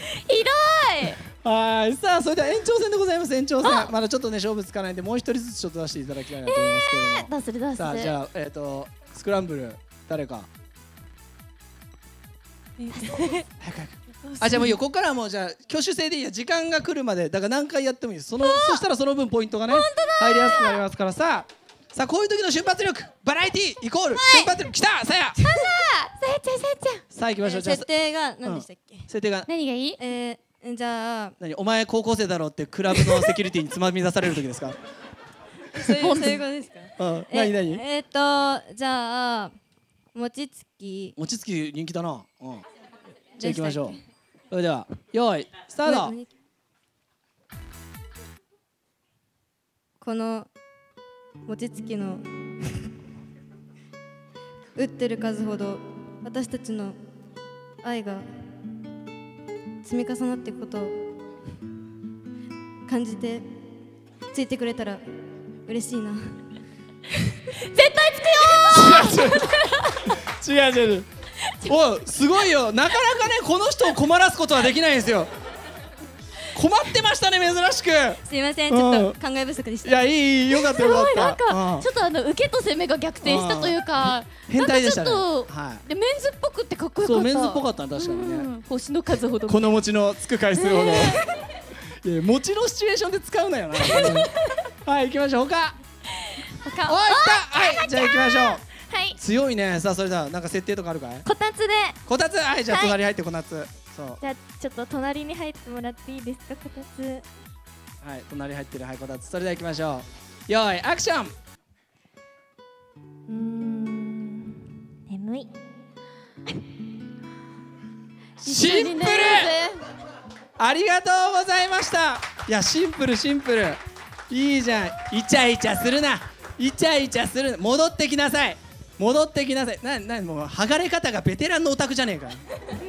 はいさあそれでは延長戦でございます。延長戦まだちょっとね勝負つかないんでもう一人ずつちょっと出していただきたいなと思いますけれども、 どうするどうする。 さあじゃあえっ、ー、とスクランブル誰か早く早くあじゃあもういいよここからはもうじゃあ挙手制でいいや時間が来るまでだから何回やってもいいです。そのそしたらその分ポイントがね入りやすくなりますからさあさあこういう時の瞬発力バラエティイコール瞬発力きたさやさやちゃんさやちゃんさあ行きましょう。じゃあ設定が何でしたっけ？ 設定が何がいい。 えー、じゃあ何お前高校生だろってクラブのセキュリティにつまみ出される時ですかそういうそういうことですか？ うん何何えーっとじゃあ餅つき餅つき人気だな。うんじゃあ行きましょう。それでは用意スタート。 この餅つきの打ってる数ほど私たちの愛が積み重なっていくことを感じてついてくれたら嬉しいな。 絶対つくよ違う違う違うおいすごいよなかなかねこの人を困らすことはできないんですよ。困ってましたね珍しく。 すいませんちょっと考え不足でした。 いやいいいいよかったよかった。 なんかちょっとあの受けと攻めが逆転したというか変態でしたね。 なんかちょっと、 はい、 でメンズっぽくってかっこよかった。 そうメンズっぽかったね確かにね、 うん、星の数ほどこの餅のつく回数ほどいや餅のシチュエーションで使うなよなはい行きましょう他他おいったはいじゃあ行きましょう。 はい強いね。さあそれではなんか設定とかあるかい。 こたつでこたつはいじゃあ隣入ってこたつそうじゃあちょっと隣に入ってもらっていいですかこたつ。 はい隣入ってるはいこたつそれでは行きましょう。よーいアクション。 うーん眠い。 シンプルありがとうございました。いやシンプルシンプルいいじゃん。イチャイチャするなイチャイチャするな戻ってきなさい戻ってきなさい。ななもう剥がれ方がベテランのオタクじゃねえか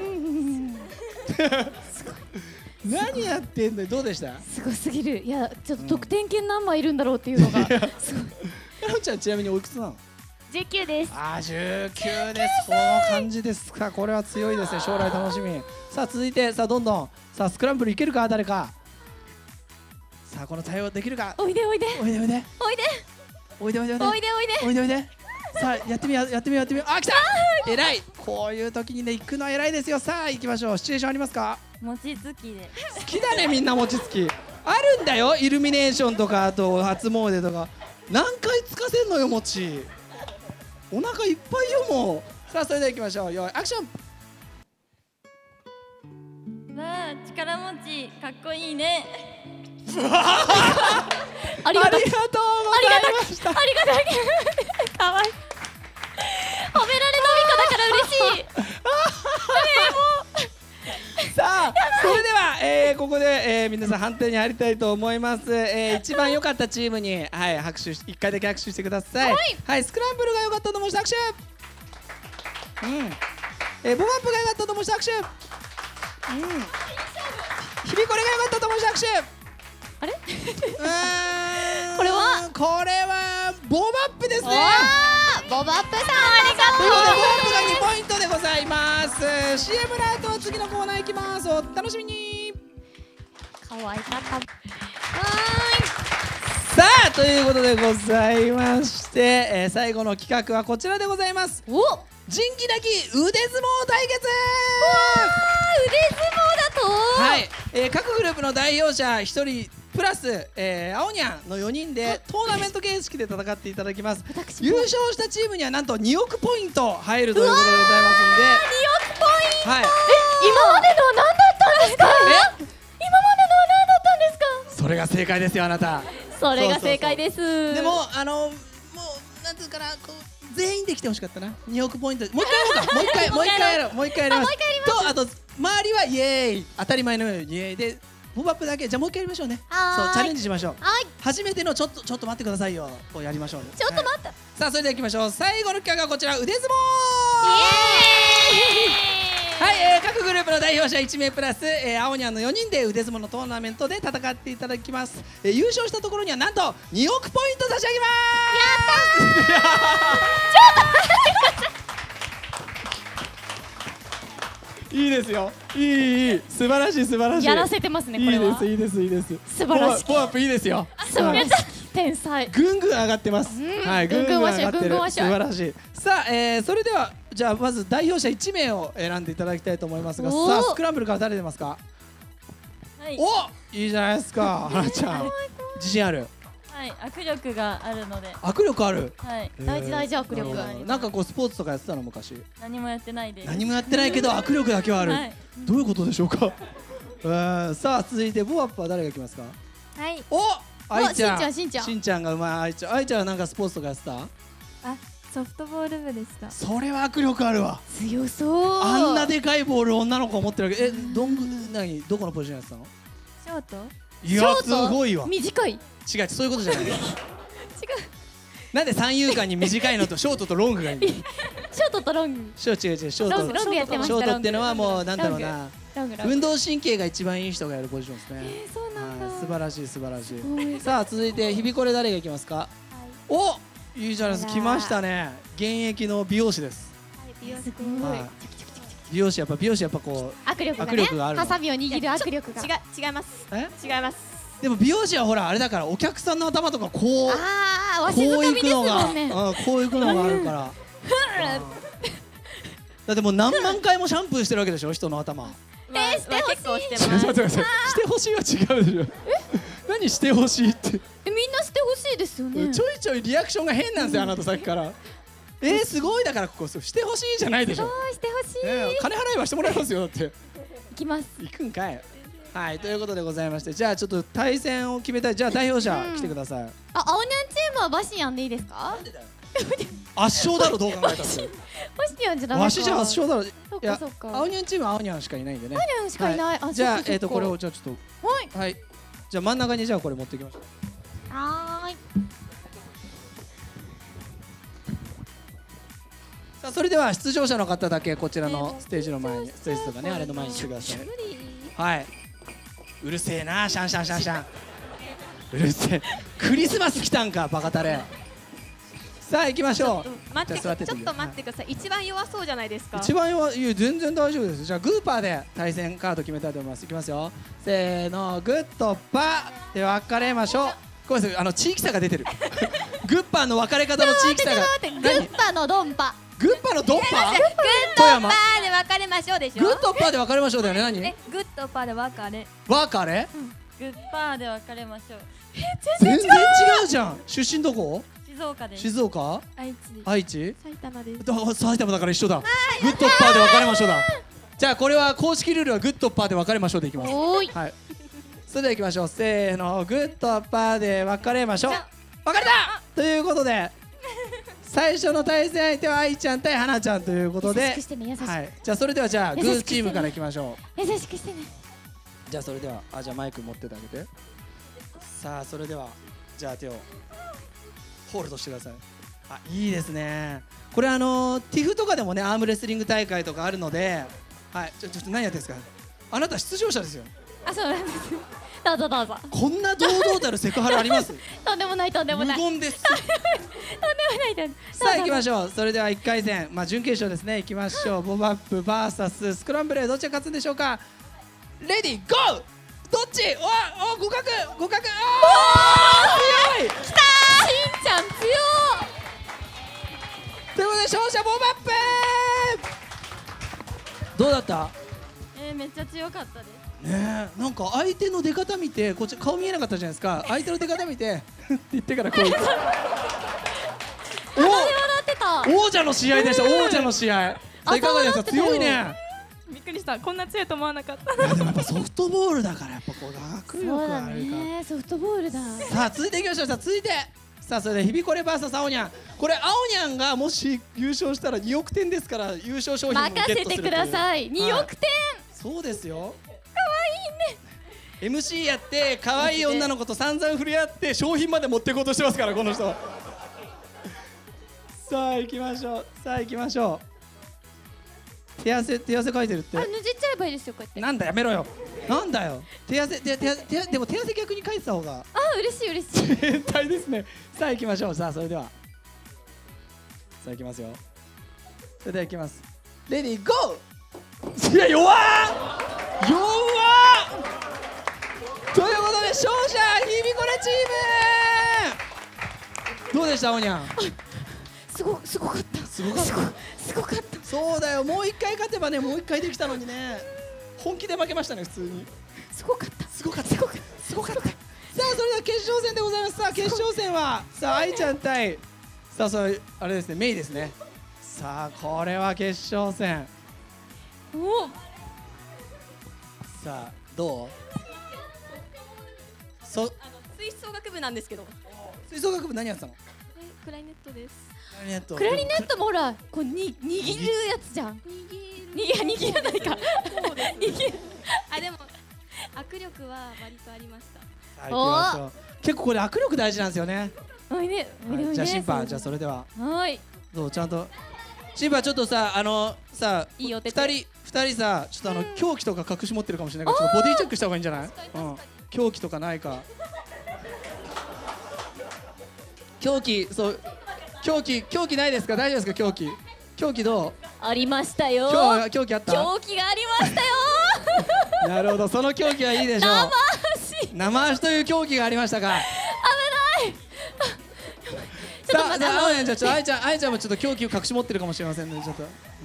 何やってんの。どうでした。 すごすぎる。いやちょっと得点圏何枚いるんだろうっていうのがすごい。 やのちゃんちなみにおいくつなの。 じゅうきゅうです。 あーじゅうきゅうです。この感じですか。これは強いですね。将来楽しみ。さあ続いてさあどんどんさあスクランブルいけるか誰か。さあこの対応できるか。 おいでおいでおいでおいでおいでおいでおいでおいでおいでおいでおいでおいでさあやってみようやってみようやってみよう。あ来たえらい。こういう時にね行くのは偉いですよ。さあ行きましょう。シチュエーションありますか。 餅つきで好きだねみんな餅つきあるんだよ。イルミネーションとかあと初詣とか何回つかせんのよ餅。お腹いっぱいよもう。さあそれでは行きましょう。よいアクション。 わあ力持ちかっこいいね。 ありがとうありがとうございました。 ありがたいかわいい褒められのみかだから嬉しいさあそれでは、えー、ここで、えー、皆さん判定に入りたいと思います、えー、一番良かったチームに、はい、拍手しいっかいだけ拍手してください。はい、はい、スクランブルが良かったと思う人拍手。うん、えー、ボマップが良かったと思う人拍手。うん、日々これが良かったと思う人拍手。 あれうーんこれはこれはボマップですね。 ボバップさんありがとう。 ボマトでございます。 シーエム の後次のコーナーいきます。お楽しみに。 可愛かった。はさあということでございまして、えー、最後の企画はこちらでございます。 ーい。お。 仁義なき腕相撲対決。 腕相撲だと。 はい、えー、各グループの代表者ひとりプラス、えー、青にゃんのよにんでトーナメント形式で戦っていただきます。優勝したチームにはなんとにおくポイント入るということでございますんで、におくポイント。 はい、 え、今までのは何だったんですか。今までのは何だったんですか。 それが正解ですよあなた。 それが正解です。 でもあのもうなんていうかな、こう全員で来てほしかったな。におくポイントもう一回やろうか。もう一回もう一回やろうもう一回やりますと、あと周りはイエーイ当たり前のようにイエーイで、ポップアップだけじゃあもう一回やりましょうね。そうチャレンジしましょう。 はい。 初めてのちょっとちょっと待ってくださいよをやりましょうね。 ちょっと待った。 はい、さあそれではいきましょう。最後の企画はこちら、腕相撲。はい、えー、各グループの代表者いちめいプラス、えー、青にゃんのよにんで腕相撲のトーナメントで戦っていただきます。えー、優勝したところにはなんとにおくポイント差し上げます。やったー。ちょっと待ってください。いいですよ。いいいい素晴らしい素晴らしい。 やらせてますねこれは。 いいですいいですいいです。 素晴らしい。 ポアップいいですよ。 素晴らしい。天才。 ぐんぐん上がってます。はい、ぐんぐん上がってる。素晴らしい。さあ、えー、それではじゃあまず代表者いちめいを選んでいただきたいと思いますが、さあスクランブルから誰出ますか。 はい。 お、いいじゃないですか。はなちゃん自信ある。 はい、握力があるので。 握力ある。 はい。 大事大事握力。 なんかこうスポーツとかやってたの昔。 何もやってないです。 何もやってないけど握力だけはある。 はい。 どういうことでしょうか。さあ続いてボアップは誰が来ますか。 はい。 お、あいちゃん。 しんちゃんしんちゃんしんちゃんがうまい。あいちゃん、あいちゃんはなんかスポーツとかやってた。 あ、ソフトボール部でした。 それは握力あるわ。 強そう。 あんなでかいボール女の子持ってるわけ。え、どんぐ何どこのポジションやってたの。 ショート？ いやすごいわ。 短い。 違うそういうことじゃない。違う。なんで三遊間に短いのとショートとロングがいいの。 ショートとロング。 ショート違う違うショート。 ロングロングやってました。 ショートっていうのはもうなんだろうな。 ロングロング。 運動神経が一番いい人がやるポジションですね。 えー、そうなんだ。 はい、素晴らしい素晴らしい。さあ続いて日々これ誰がいきますか。お、いいじゃないですか。来ましたね。現役の美容師です。 美容師すごい。 美容師やっぱ美容師やっぱこう握力がね。 握力がある。 ハサミを握る握力が。 違違います。 え？ 違います。 でも美容師はほらあれだからお客さんの頭とかこうああ、わしづかみですもんね。 うん、こういうのがあるから。だってもう何万回もシャンプーしてるわけでしょ人の頭。 え、してほしい。 結構してます。 してほしいは違うでしょ。何してほしいって。 え、みんなしてほしいですよね。 ちょいちょいリアクションが変なんですよあなたさっきから。えー、すごいだからここしてほしいじゃないでしょ。 してほしい。 えー、金払えばしてもらいますよだって。 行きます。 行くんかい。はい、ということでございまして、じゃあちょっと対戦を決めたい。じゃあ代表者来てください。 あ、青ニャンチームはバシヤンでいいですか。 圧勝だろどう考えたって。 バシヤンじゃダメか。 わしじゃ圧勝だろ。いや、 そっか。 青ニャンチームは青ニャンしかいないんでね。 青ニャンしかいない。あ、 じゃあえっとこれをじゃあちょっと。 はい。 はい。じゃあ真ん中にじゃあこれ持ってきましょう。 はーい。 さあそれでは出場者の方だけこちらのステージの前に、ステージとかねあれの前に来てください。はい。うるせえなシャンシャンシャンシャン。うるせえ。クリスマス来たんかバカタレ。さあ行きましょう。 待ってちょっとて待ってください。一番弱そうじゃないですか。 一番弱い、いや全然大丈夫です。じゃあグーパーで対戦カード決めたいと思います。いきますよ。せーの、グッとパーで分かれましょう。ごめんなさい、あの地域差が出てる。グッパーの分かれ方の地域差が。 グッパのドンパ。 グッパのドンパー？ グッドパーで別れましょうでしょ。 グッドパーで別れましょうだよね。何？ え、グッドパーで別れ。 別れ？ グッパーで別れましょう。 全然違うじゃん。出身どこ？ 静岡です。 静岡？ 愛知。 愛知？ 埼玉です。 だ埼玉だから一緒だ。グッドパーで別れましょうだ。じゃあこれは公式ルールはグッドパーで別れましょうでいきます。 おーい。 はい。それでは行きましょう。せーの、グッドパーで別れましょう。別れたということで最初の対戦相手は愛ちゃん対花ちゃんということで、 優しくしてね、優しく。 はい。じゃあそれではじゃあグーチームからいきましょ優しくしてね。 う。じゃあそれではあじゃあマイク持っててあげて。さあそれではじゃあ手をホールドしてください。あ、いいですね。これあのー、ティフとかでもねアームレスリング大会とかあるので、はい。ちょちょっと何やってんですか。あなた出場者ですよ。 あ、そうなんです。どうぞどうぞ。 こんな堂々たるセクハラあります？ とんでもないとんでもない。 無言です。 とんでもないとんでもない。 さあ行きましょう。それではいっかい戦、まあ準決勝ですね。行きましょう。ボブアップ ブイエス スクランブル、どっちが勝つんでしょうか。レディーゴー。どっち？おお、互角互角。あー、強い。 きたー。しんちゃん強い。 ということで勝者ボブアップ。どうだった？ えー、めっちゃ強かったです。 ねえ、なんか相手の出方見て、こっち顔見えなかったじゃないですか。相手の出方見てって言ってからこう言ってお王者の試合でした。王者の試合。さあいかがですか？強いね。 びっくりした。こんな強いと思わなかった。 いやでもやっぱソフトボールだからやっぱこう握力があるから。 ね、ソフトボールだ。 さあ続いていきましょう。さあ続いて、さあそれでひびこれ ブイエス 青にゃん。これ青にゃんがもし優勝したらにおくてんですから、優勝商品もゲットするという。 任せてください。におくてん。 そうですよ。可愛いね。エムシー やって可愛い女の子と散々触れ合って商品まで持っていこうとしてますからこの人。さあ行きましょう。さあ行きましょう。手汗手汗かいてるって。 あ、脱じっちゃえばいいですよこうやって。 なんだやめろよ。なんだよ。手汗手手手でも手汗逆にかいてた方が。 あ、嬉しい嬉しい。 変態ですね。さあ行きましょう。さあそれでは。さあ行きますよ。それでは行きます。レディーゴー。いや弱っ。弱っ。ということで勝者ひびこれチーム。どうでしたおにゃん？ すごすごかった。 すごかった。 すごかった。 そうだよ。もう一回勝てばね、もう一回できたのにね。本気で負けましたね普通に。 すごかった。 すごかった。すごかった。すごかった。さあそれでは決勝戦でございます。さあ決勝戦はさあ愛ちゃん対さあそれあれですねメイですね。さあこれは決勝戦。 お。 さあどう？そあの吹奏楽部なんですけど。 吹奏楽部何やってたの？ え、クラリネットです。 クラリネット。 クラリネットもほらこうに握るやつじゃん。握る握らないか。握る。 あ、でも握力は割とありました。 さあ行きましょう。結構これ握力大事なんですよね。 おいね。 はい、じゃあ審判じゃあそれでは。 はい。 どうちゃんと審判ちょっとさあのさいいよ二人二人さちょっとあの凶器とか隠し持ってるかもしれないからちょっとボディチェックした方がいいんじゃない？うん。凶器とかないか。凶器そう凶器凶器ないですか？大丈夫ですか？凶器凶器どう？ ありましたよ。 今日凶器あった？ 凶器がありましたよ。 なるほどその凶器はいいでしょう。 生足。 生足という凶器がありましたか？ 危ない。 さあ、じゃあ、あやちゃん、ちょっと、あやちゃん、あやちゃんもちょっと凶器を隠し持ってるかもしれませんので、ちょっと。うん、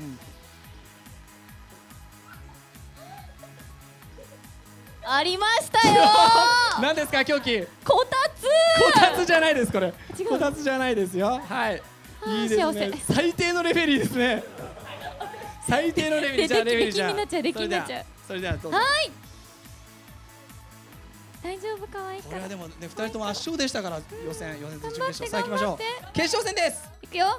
ありましたよ。 何ですか、凶器。 こたつ。 こたつじゃないです、これ。こたつじゃないですよ。はい。いいですね。最低のレフェリーですね。最低のレフェリー、じゃあ、レフェリーじゃあ。 出禁になっちゃう、出禁になっちゃう。 それでは、どうぞ。 はい。大丈夫、可愛いから。 これはでもね、二人とも圧勝でしたから、予選、予選と準決勝、さあ行きましょう。決勝戦です。 いくよ。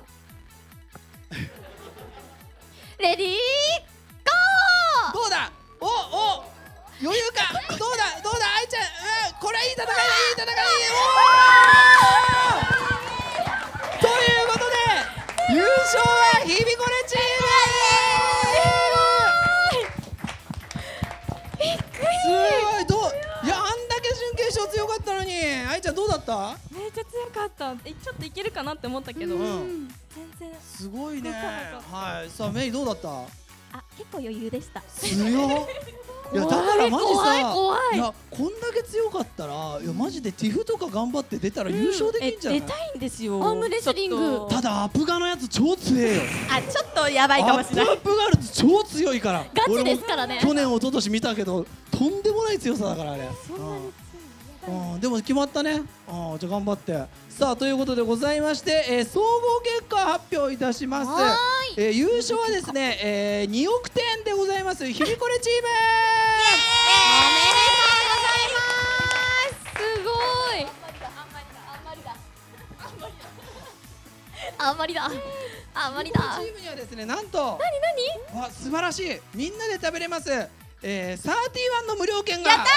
レディーゴー。 どうだ。お、お。余裕か。どうだ、どうだ、あいちゃん、うん、これはいい戦いだ、いい戦い。おお。ということで、優勝はひびこれチーム。 びっくり。 すごい、どう。いや、あんだけ準決勝強かったのに、あいちゃんどうだった？ めっちゃ強かった。え、ちょっといけるかなって思ったけど、 うん、 全然すごいね。はい、さあメイどうだった？ あ、結構余裕でした。 強っ。いやだからマジさ、 怖い怖い。 いやこんだけ強かったら、いやマジでティフとか頑張って出たら優勝できんじゃない？ 出たいんですよ。 アームレスリング。 ただアップガのやつ超強えよ。 あ、ちょっとやばいかもしれない。 アップガール超強いから。 ガチですからね。 去年一昨年見たけどとんでもない強さだからあれ。そんなに強い。うん、でも決まったね。ああ、じゃあ頑張って。さあということでございまして、えー、総合結果発表いたします。えー、優勝はですね、えー、におくてんでございますひびこれチーム。 おめでとうございます。すごい。あんまりだ。あんまりだ。 チームにはですね、なんと。なになに。 わ、素晴らしい。みんなで食べれます。えー、サーティワンの無料券が。やったー。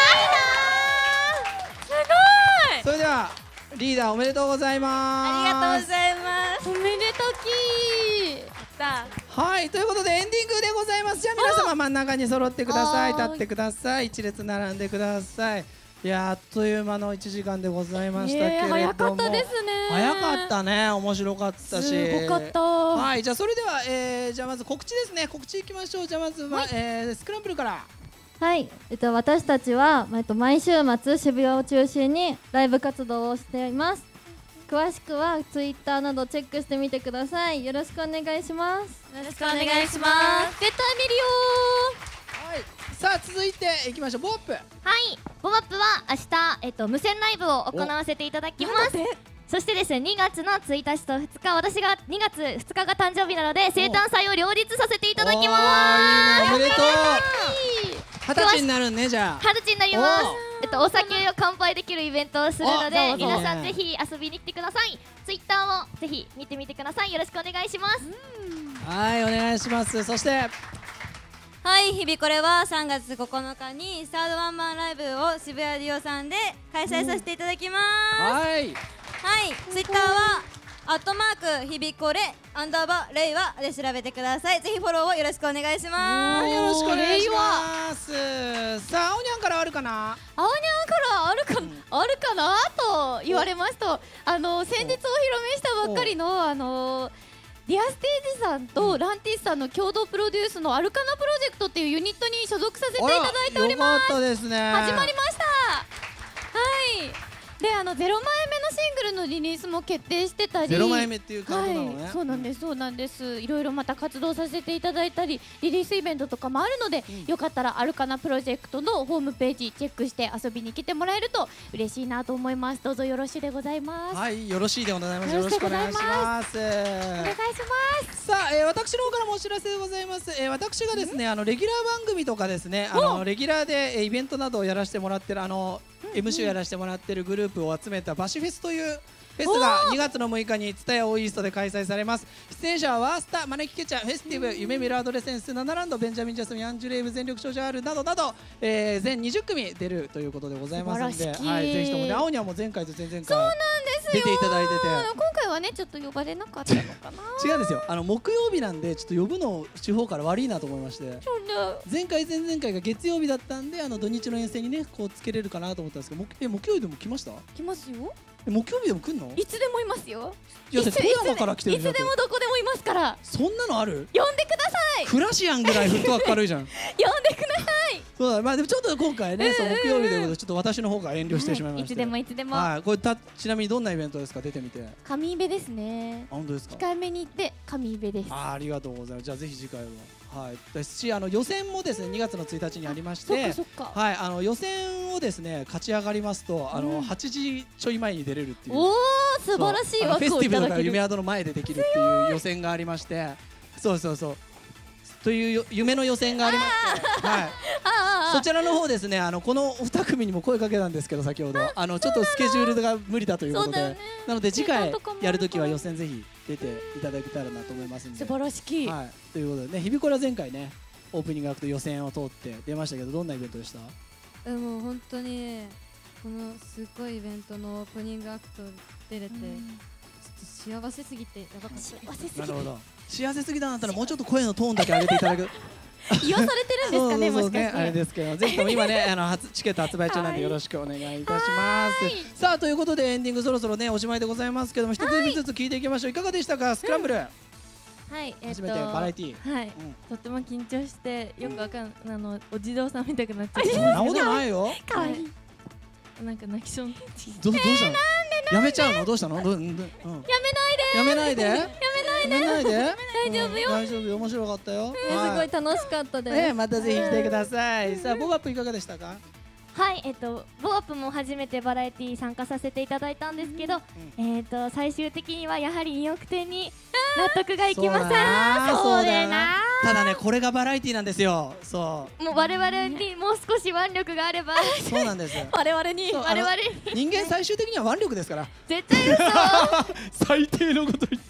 すごい。 それではリーダーおめでとうございます。 ありがとうございます。 おめでときー。 さあ、 はい、ということでエンディングでございます。じゃあ皆様は真ん中に揃ってください。 あー立ってください。一列並んでください。いやあっという間のいちじかんでございましたけれども、 早かったですね。 早かったね。面白かったし、 すごかった。 はい、じゃあそれでは、えー、じゃあまず告知ですね。告知いきましょう。じゃあまずは、はい、えー、スクランブルから。 はい、えっと、私たちは、えっと、毎週末渋谷を中心にライブ活動をしています。詳しくはツイッターなどチェックしてみてください。よろしくお願いします。 よろしくお願いします。絶対見るよー。はい、さあ続いていきましょう。ボアップ。 はい、ボアップは明日、えっと、無線ライブを行わせていただきます。そしてですね、にがつのついたちとふつか、私がにがつふつかが誕生日なので生誕祭を両立させていただきます。 いいね、おめでとう。二十歳になるね。じゃあ二十歳になります。えっと、お酒を乾杯できるイベントをするので、皆さんぜひ遊びに来てください。ツイッターもぜひ見てみてください。よろしくお願いします。 はい、お願いします。そしてはい、日々これはさんがつここのかにサードワンマンライブを渋谷デュオさんで開催させていただきます。 はい、 はい、ツイッターはアットマーク日々これアンダーバーレイワで調べてください。ぜひフォローをよろしくお願いします。 よろしくお願いします。さあ、青にゃんからあるかな。 青にゃんからあるか、うん、あるかなと言われますと、あの先日お披露目したばっかりのあのディアステージさんとランティスさんの共同プロデュースのアルカナプロジェクトっていうユニットに所属させていただいております。 よかったですね。 始まりました。はい。で、あのゼロまいめのシングルのリリースも決定してたり、 ゼロまいめっていう感じなのね。 はい、そうなんです、そうなんです。いろいろまた活動させていただいたり、リリースイベントとかもあるので、うん、よかったらアルカナプロジェクトのホームページチェックして遊びに来てもらえると嬉しいなと思います。どうぞよろしいでございます。 はい、よろしいでございます。よろしくお願いします。お願いします。 さあ、えー、私の方からもお知らせでございます。えー、私がですね、あのレギュラー番組とかですね、あのレギュラーで、えー、イベントなどをやらせてもらってるあの。エムシー をやらせてもらっているグループを集めたバシフェスというフェスがにがつのむいかに蔦屋オーイーストで開催されます。出演者はワースター、招きケチャ、フェスティブ、夢見るアドレセンス、ナナランド、ベンジャミン・ジャスミン、アンジュレイブ、全力少女 R などなど、えー、全にじゅっくみ出るということでございますので、はい、ぜひともね、青にはもう前回と前々回出ていただいてて、 今回はねちょっと呼ばれなかったのかな。 違うんですよ、あの木曜日なんでちょっと呼ぶの地方から悪いなと思いまして、前回前々回が月曜日だったんで、あの土日の遠征にねこうつけれるかなと思ったんですけど、え木曜日でも来ました？ 来ますよ。 木曜日でも来んの？ いつでもいますよ。 いや、富山から来てるじゃん。 いつでもどこでもいますから。 そんなのある？ 呼んでください。 フラシアンぐらいフットワーク軽いじゃん。呼んでください。 そうだ、まあでもちょっと今回ね、そう木曜日ということでちょっと私の方が遠慮してしまいました。 いつでもいつでも。 はい、これたちなみにどんなイベントですか？出てみて。 神イベですね。 あ、本当ですか？ 控えめに行って神イベです。 あ、ありがとうございます。じゃあぜひ次回は。はい、ですし、あの予選もですねにがつのついたちにありまして、はい、あの予選をですね勝ち上がりますと、あのはちじちょい前に出れるっていう、 おお素晴らしい枠をいただける、フェスティブルから夢宿の前でできるっていう予選がありまして、そうそうそうという夢の予選がありまして、はい、そちらの方ですね、あのこのに組にも声かけたんですけど、先ほどあのちょっとスケジュールが無理だということで、なので次回やるときは予選ぜひ出ていただけたらなと思いますので、 素晴らしき、 はい、ということでね、日々これは前回ねオープニングアクト予選を通って出ましたけど、どんなイベントでした？ えもう本当にこのすごいイベントのオープニングアクト出れて、ちょっと幸せすぎてやばかった。幸せすぎて、なるほど、 幸せすぎたんだったらもうちょっと声のトーンだけ上げていただく。 言わされてるんですかね、もしかして。 あれですけど、ぜひとも今ね、あの初チケット発売中なんでよろしくお願いいたします。さあ、ということでエンディングそろそろねおしまいでございますけども、一つずつ聞いていきましょう。いかがでしたか、スクランブル。 はい、えっと、 初めてバラエティー。 はい、とっても緊張してよくわかんあのお地蔵さんみたくなっちゃって。そんなことないよ。 可愛い。なんか泣きそうになっちゃう。 どうどうしたの？やめちゃうの？どうしたの？どう、うん、やめないで。 やめないで。 やめないで。 やめないで。 大丈夫よ。 大丈夫、面白かったよ。 すごい楽しかったです。 え、またぜひ来てください。さあ、ボブアップいかがでしたか？ はい、えっとボアップも初めてバラエティー参加させていただいたんですけど、えっと最終的にはやはりにおくてんに納得がいきません。 そうだな。ただね、これがバラエティーなんですよ。そう。 もう我々にもう少し腕力があれば。 そうなんです。 我々に我々に。 人間最終的には腕力ですから。 絶対嘘。 最低のこと言って。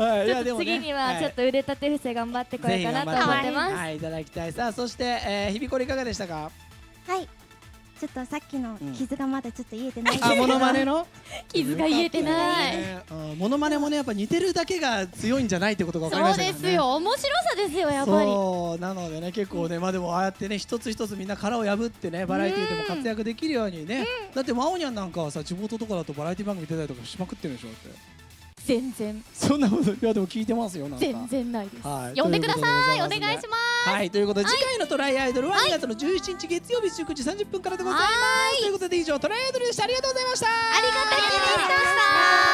はい、いやでもね。 次にはちょっと腕立て伏せ頑張ってこようかなと思ってます。 はい、いただきたい。さあ、そして日々これいかがでしたか？ はい。 ちょっとさっきの傷がまだちょっと癒えてない。 あ、モノマネの傷が癒えてない。 モノマネもね、やっぱ似てるだけが強いんじゃないってことが分かりましたね。 そうですよ、面白さですよ、やっぱり。 そうなのでね、結構ね、まあでもああやってね、一つ一つみんな殻を破ってね、バラエティーでも活躍できるようにね。だってまおにゃんなんかはさ、地元とかだとバラエティ番組出たりとかしまくってるんでしょだって。 全然そんなこと、いやでも聞いてますよ、なんか全然ないです。 はい、 呼んでください、お願いします。 はい、ということで次回のトライアイドルはにがつのじゅうしちにち月曜日じゅうくじさんじゅっぷんからでございます。ということで以上トライアイドルでした。ありがとうございました。 ありがとうございました。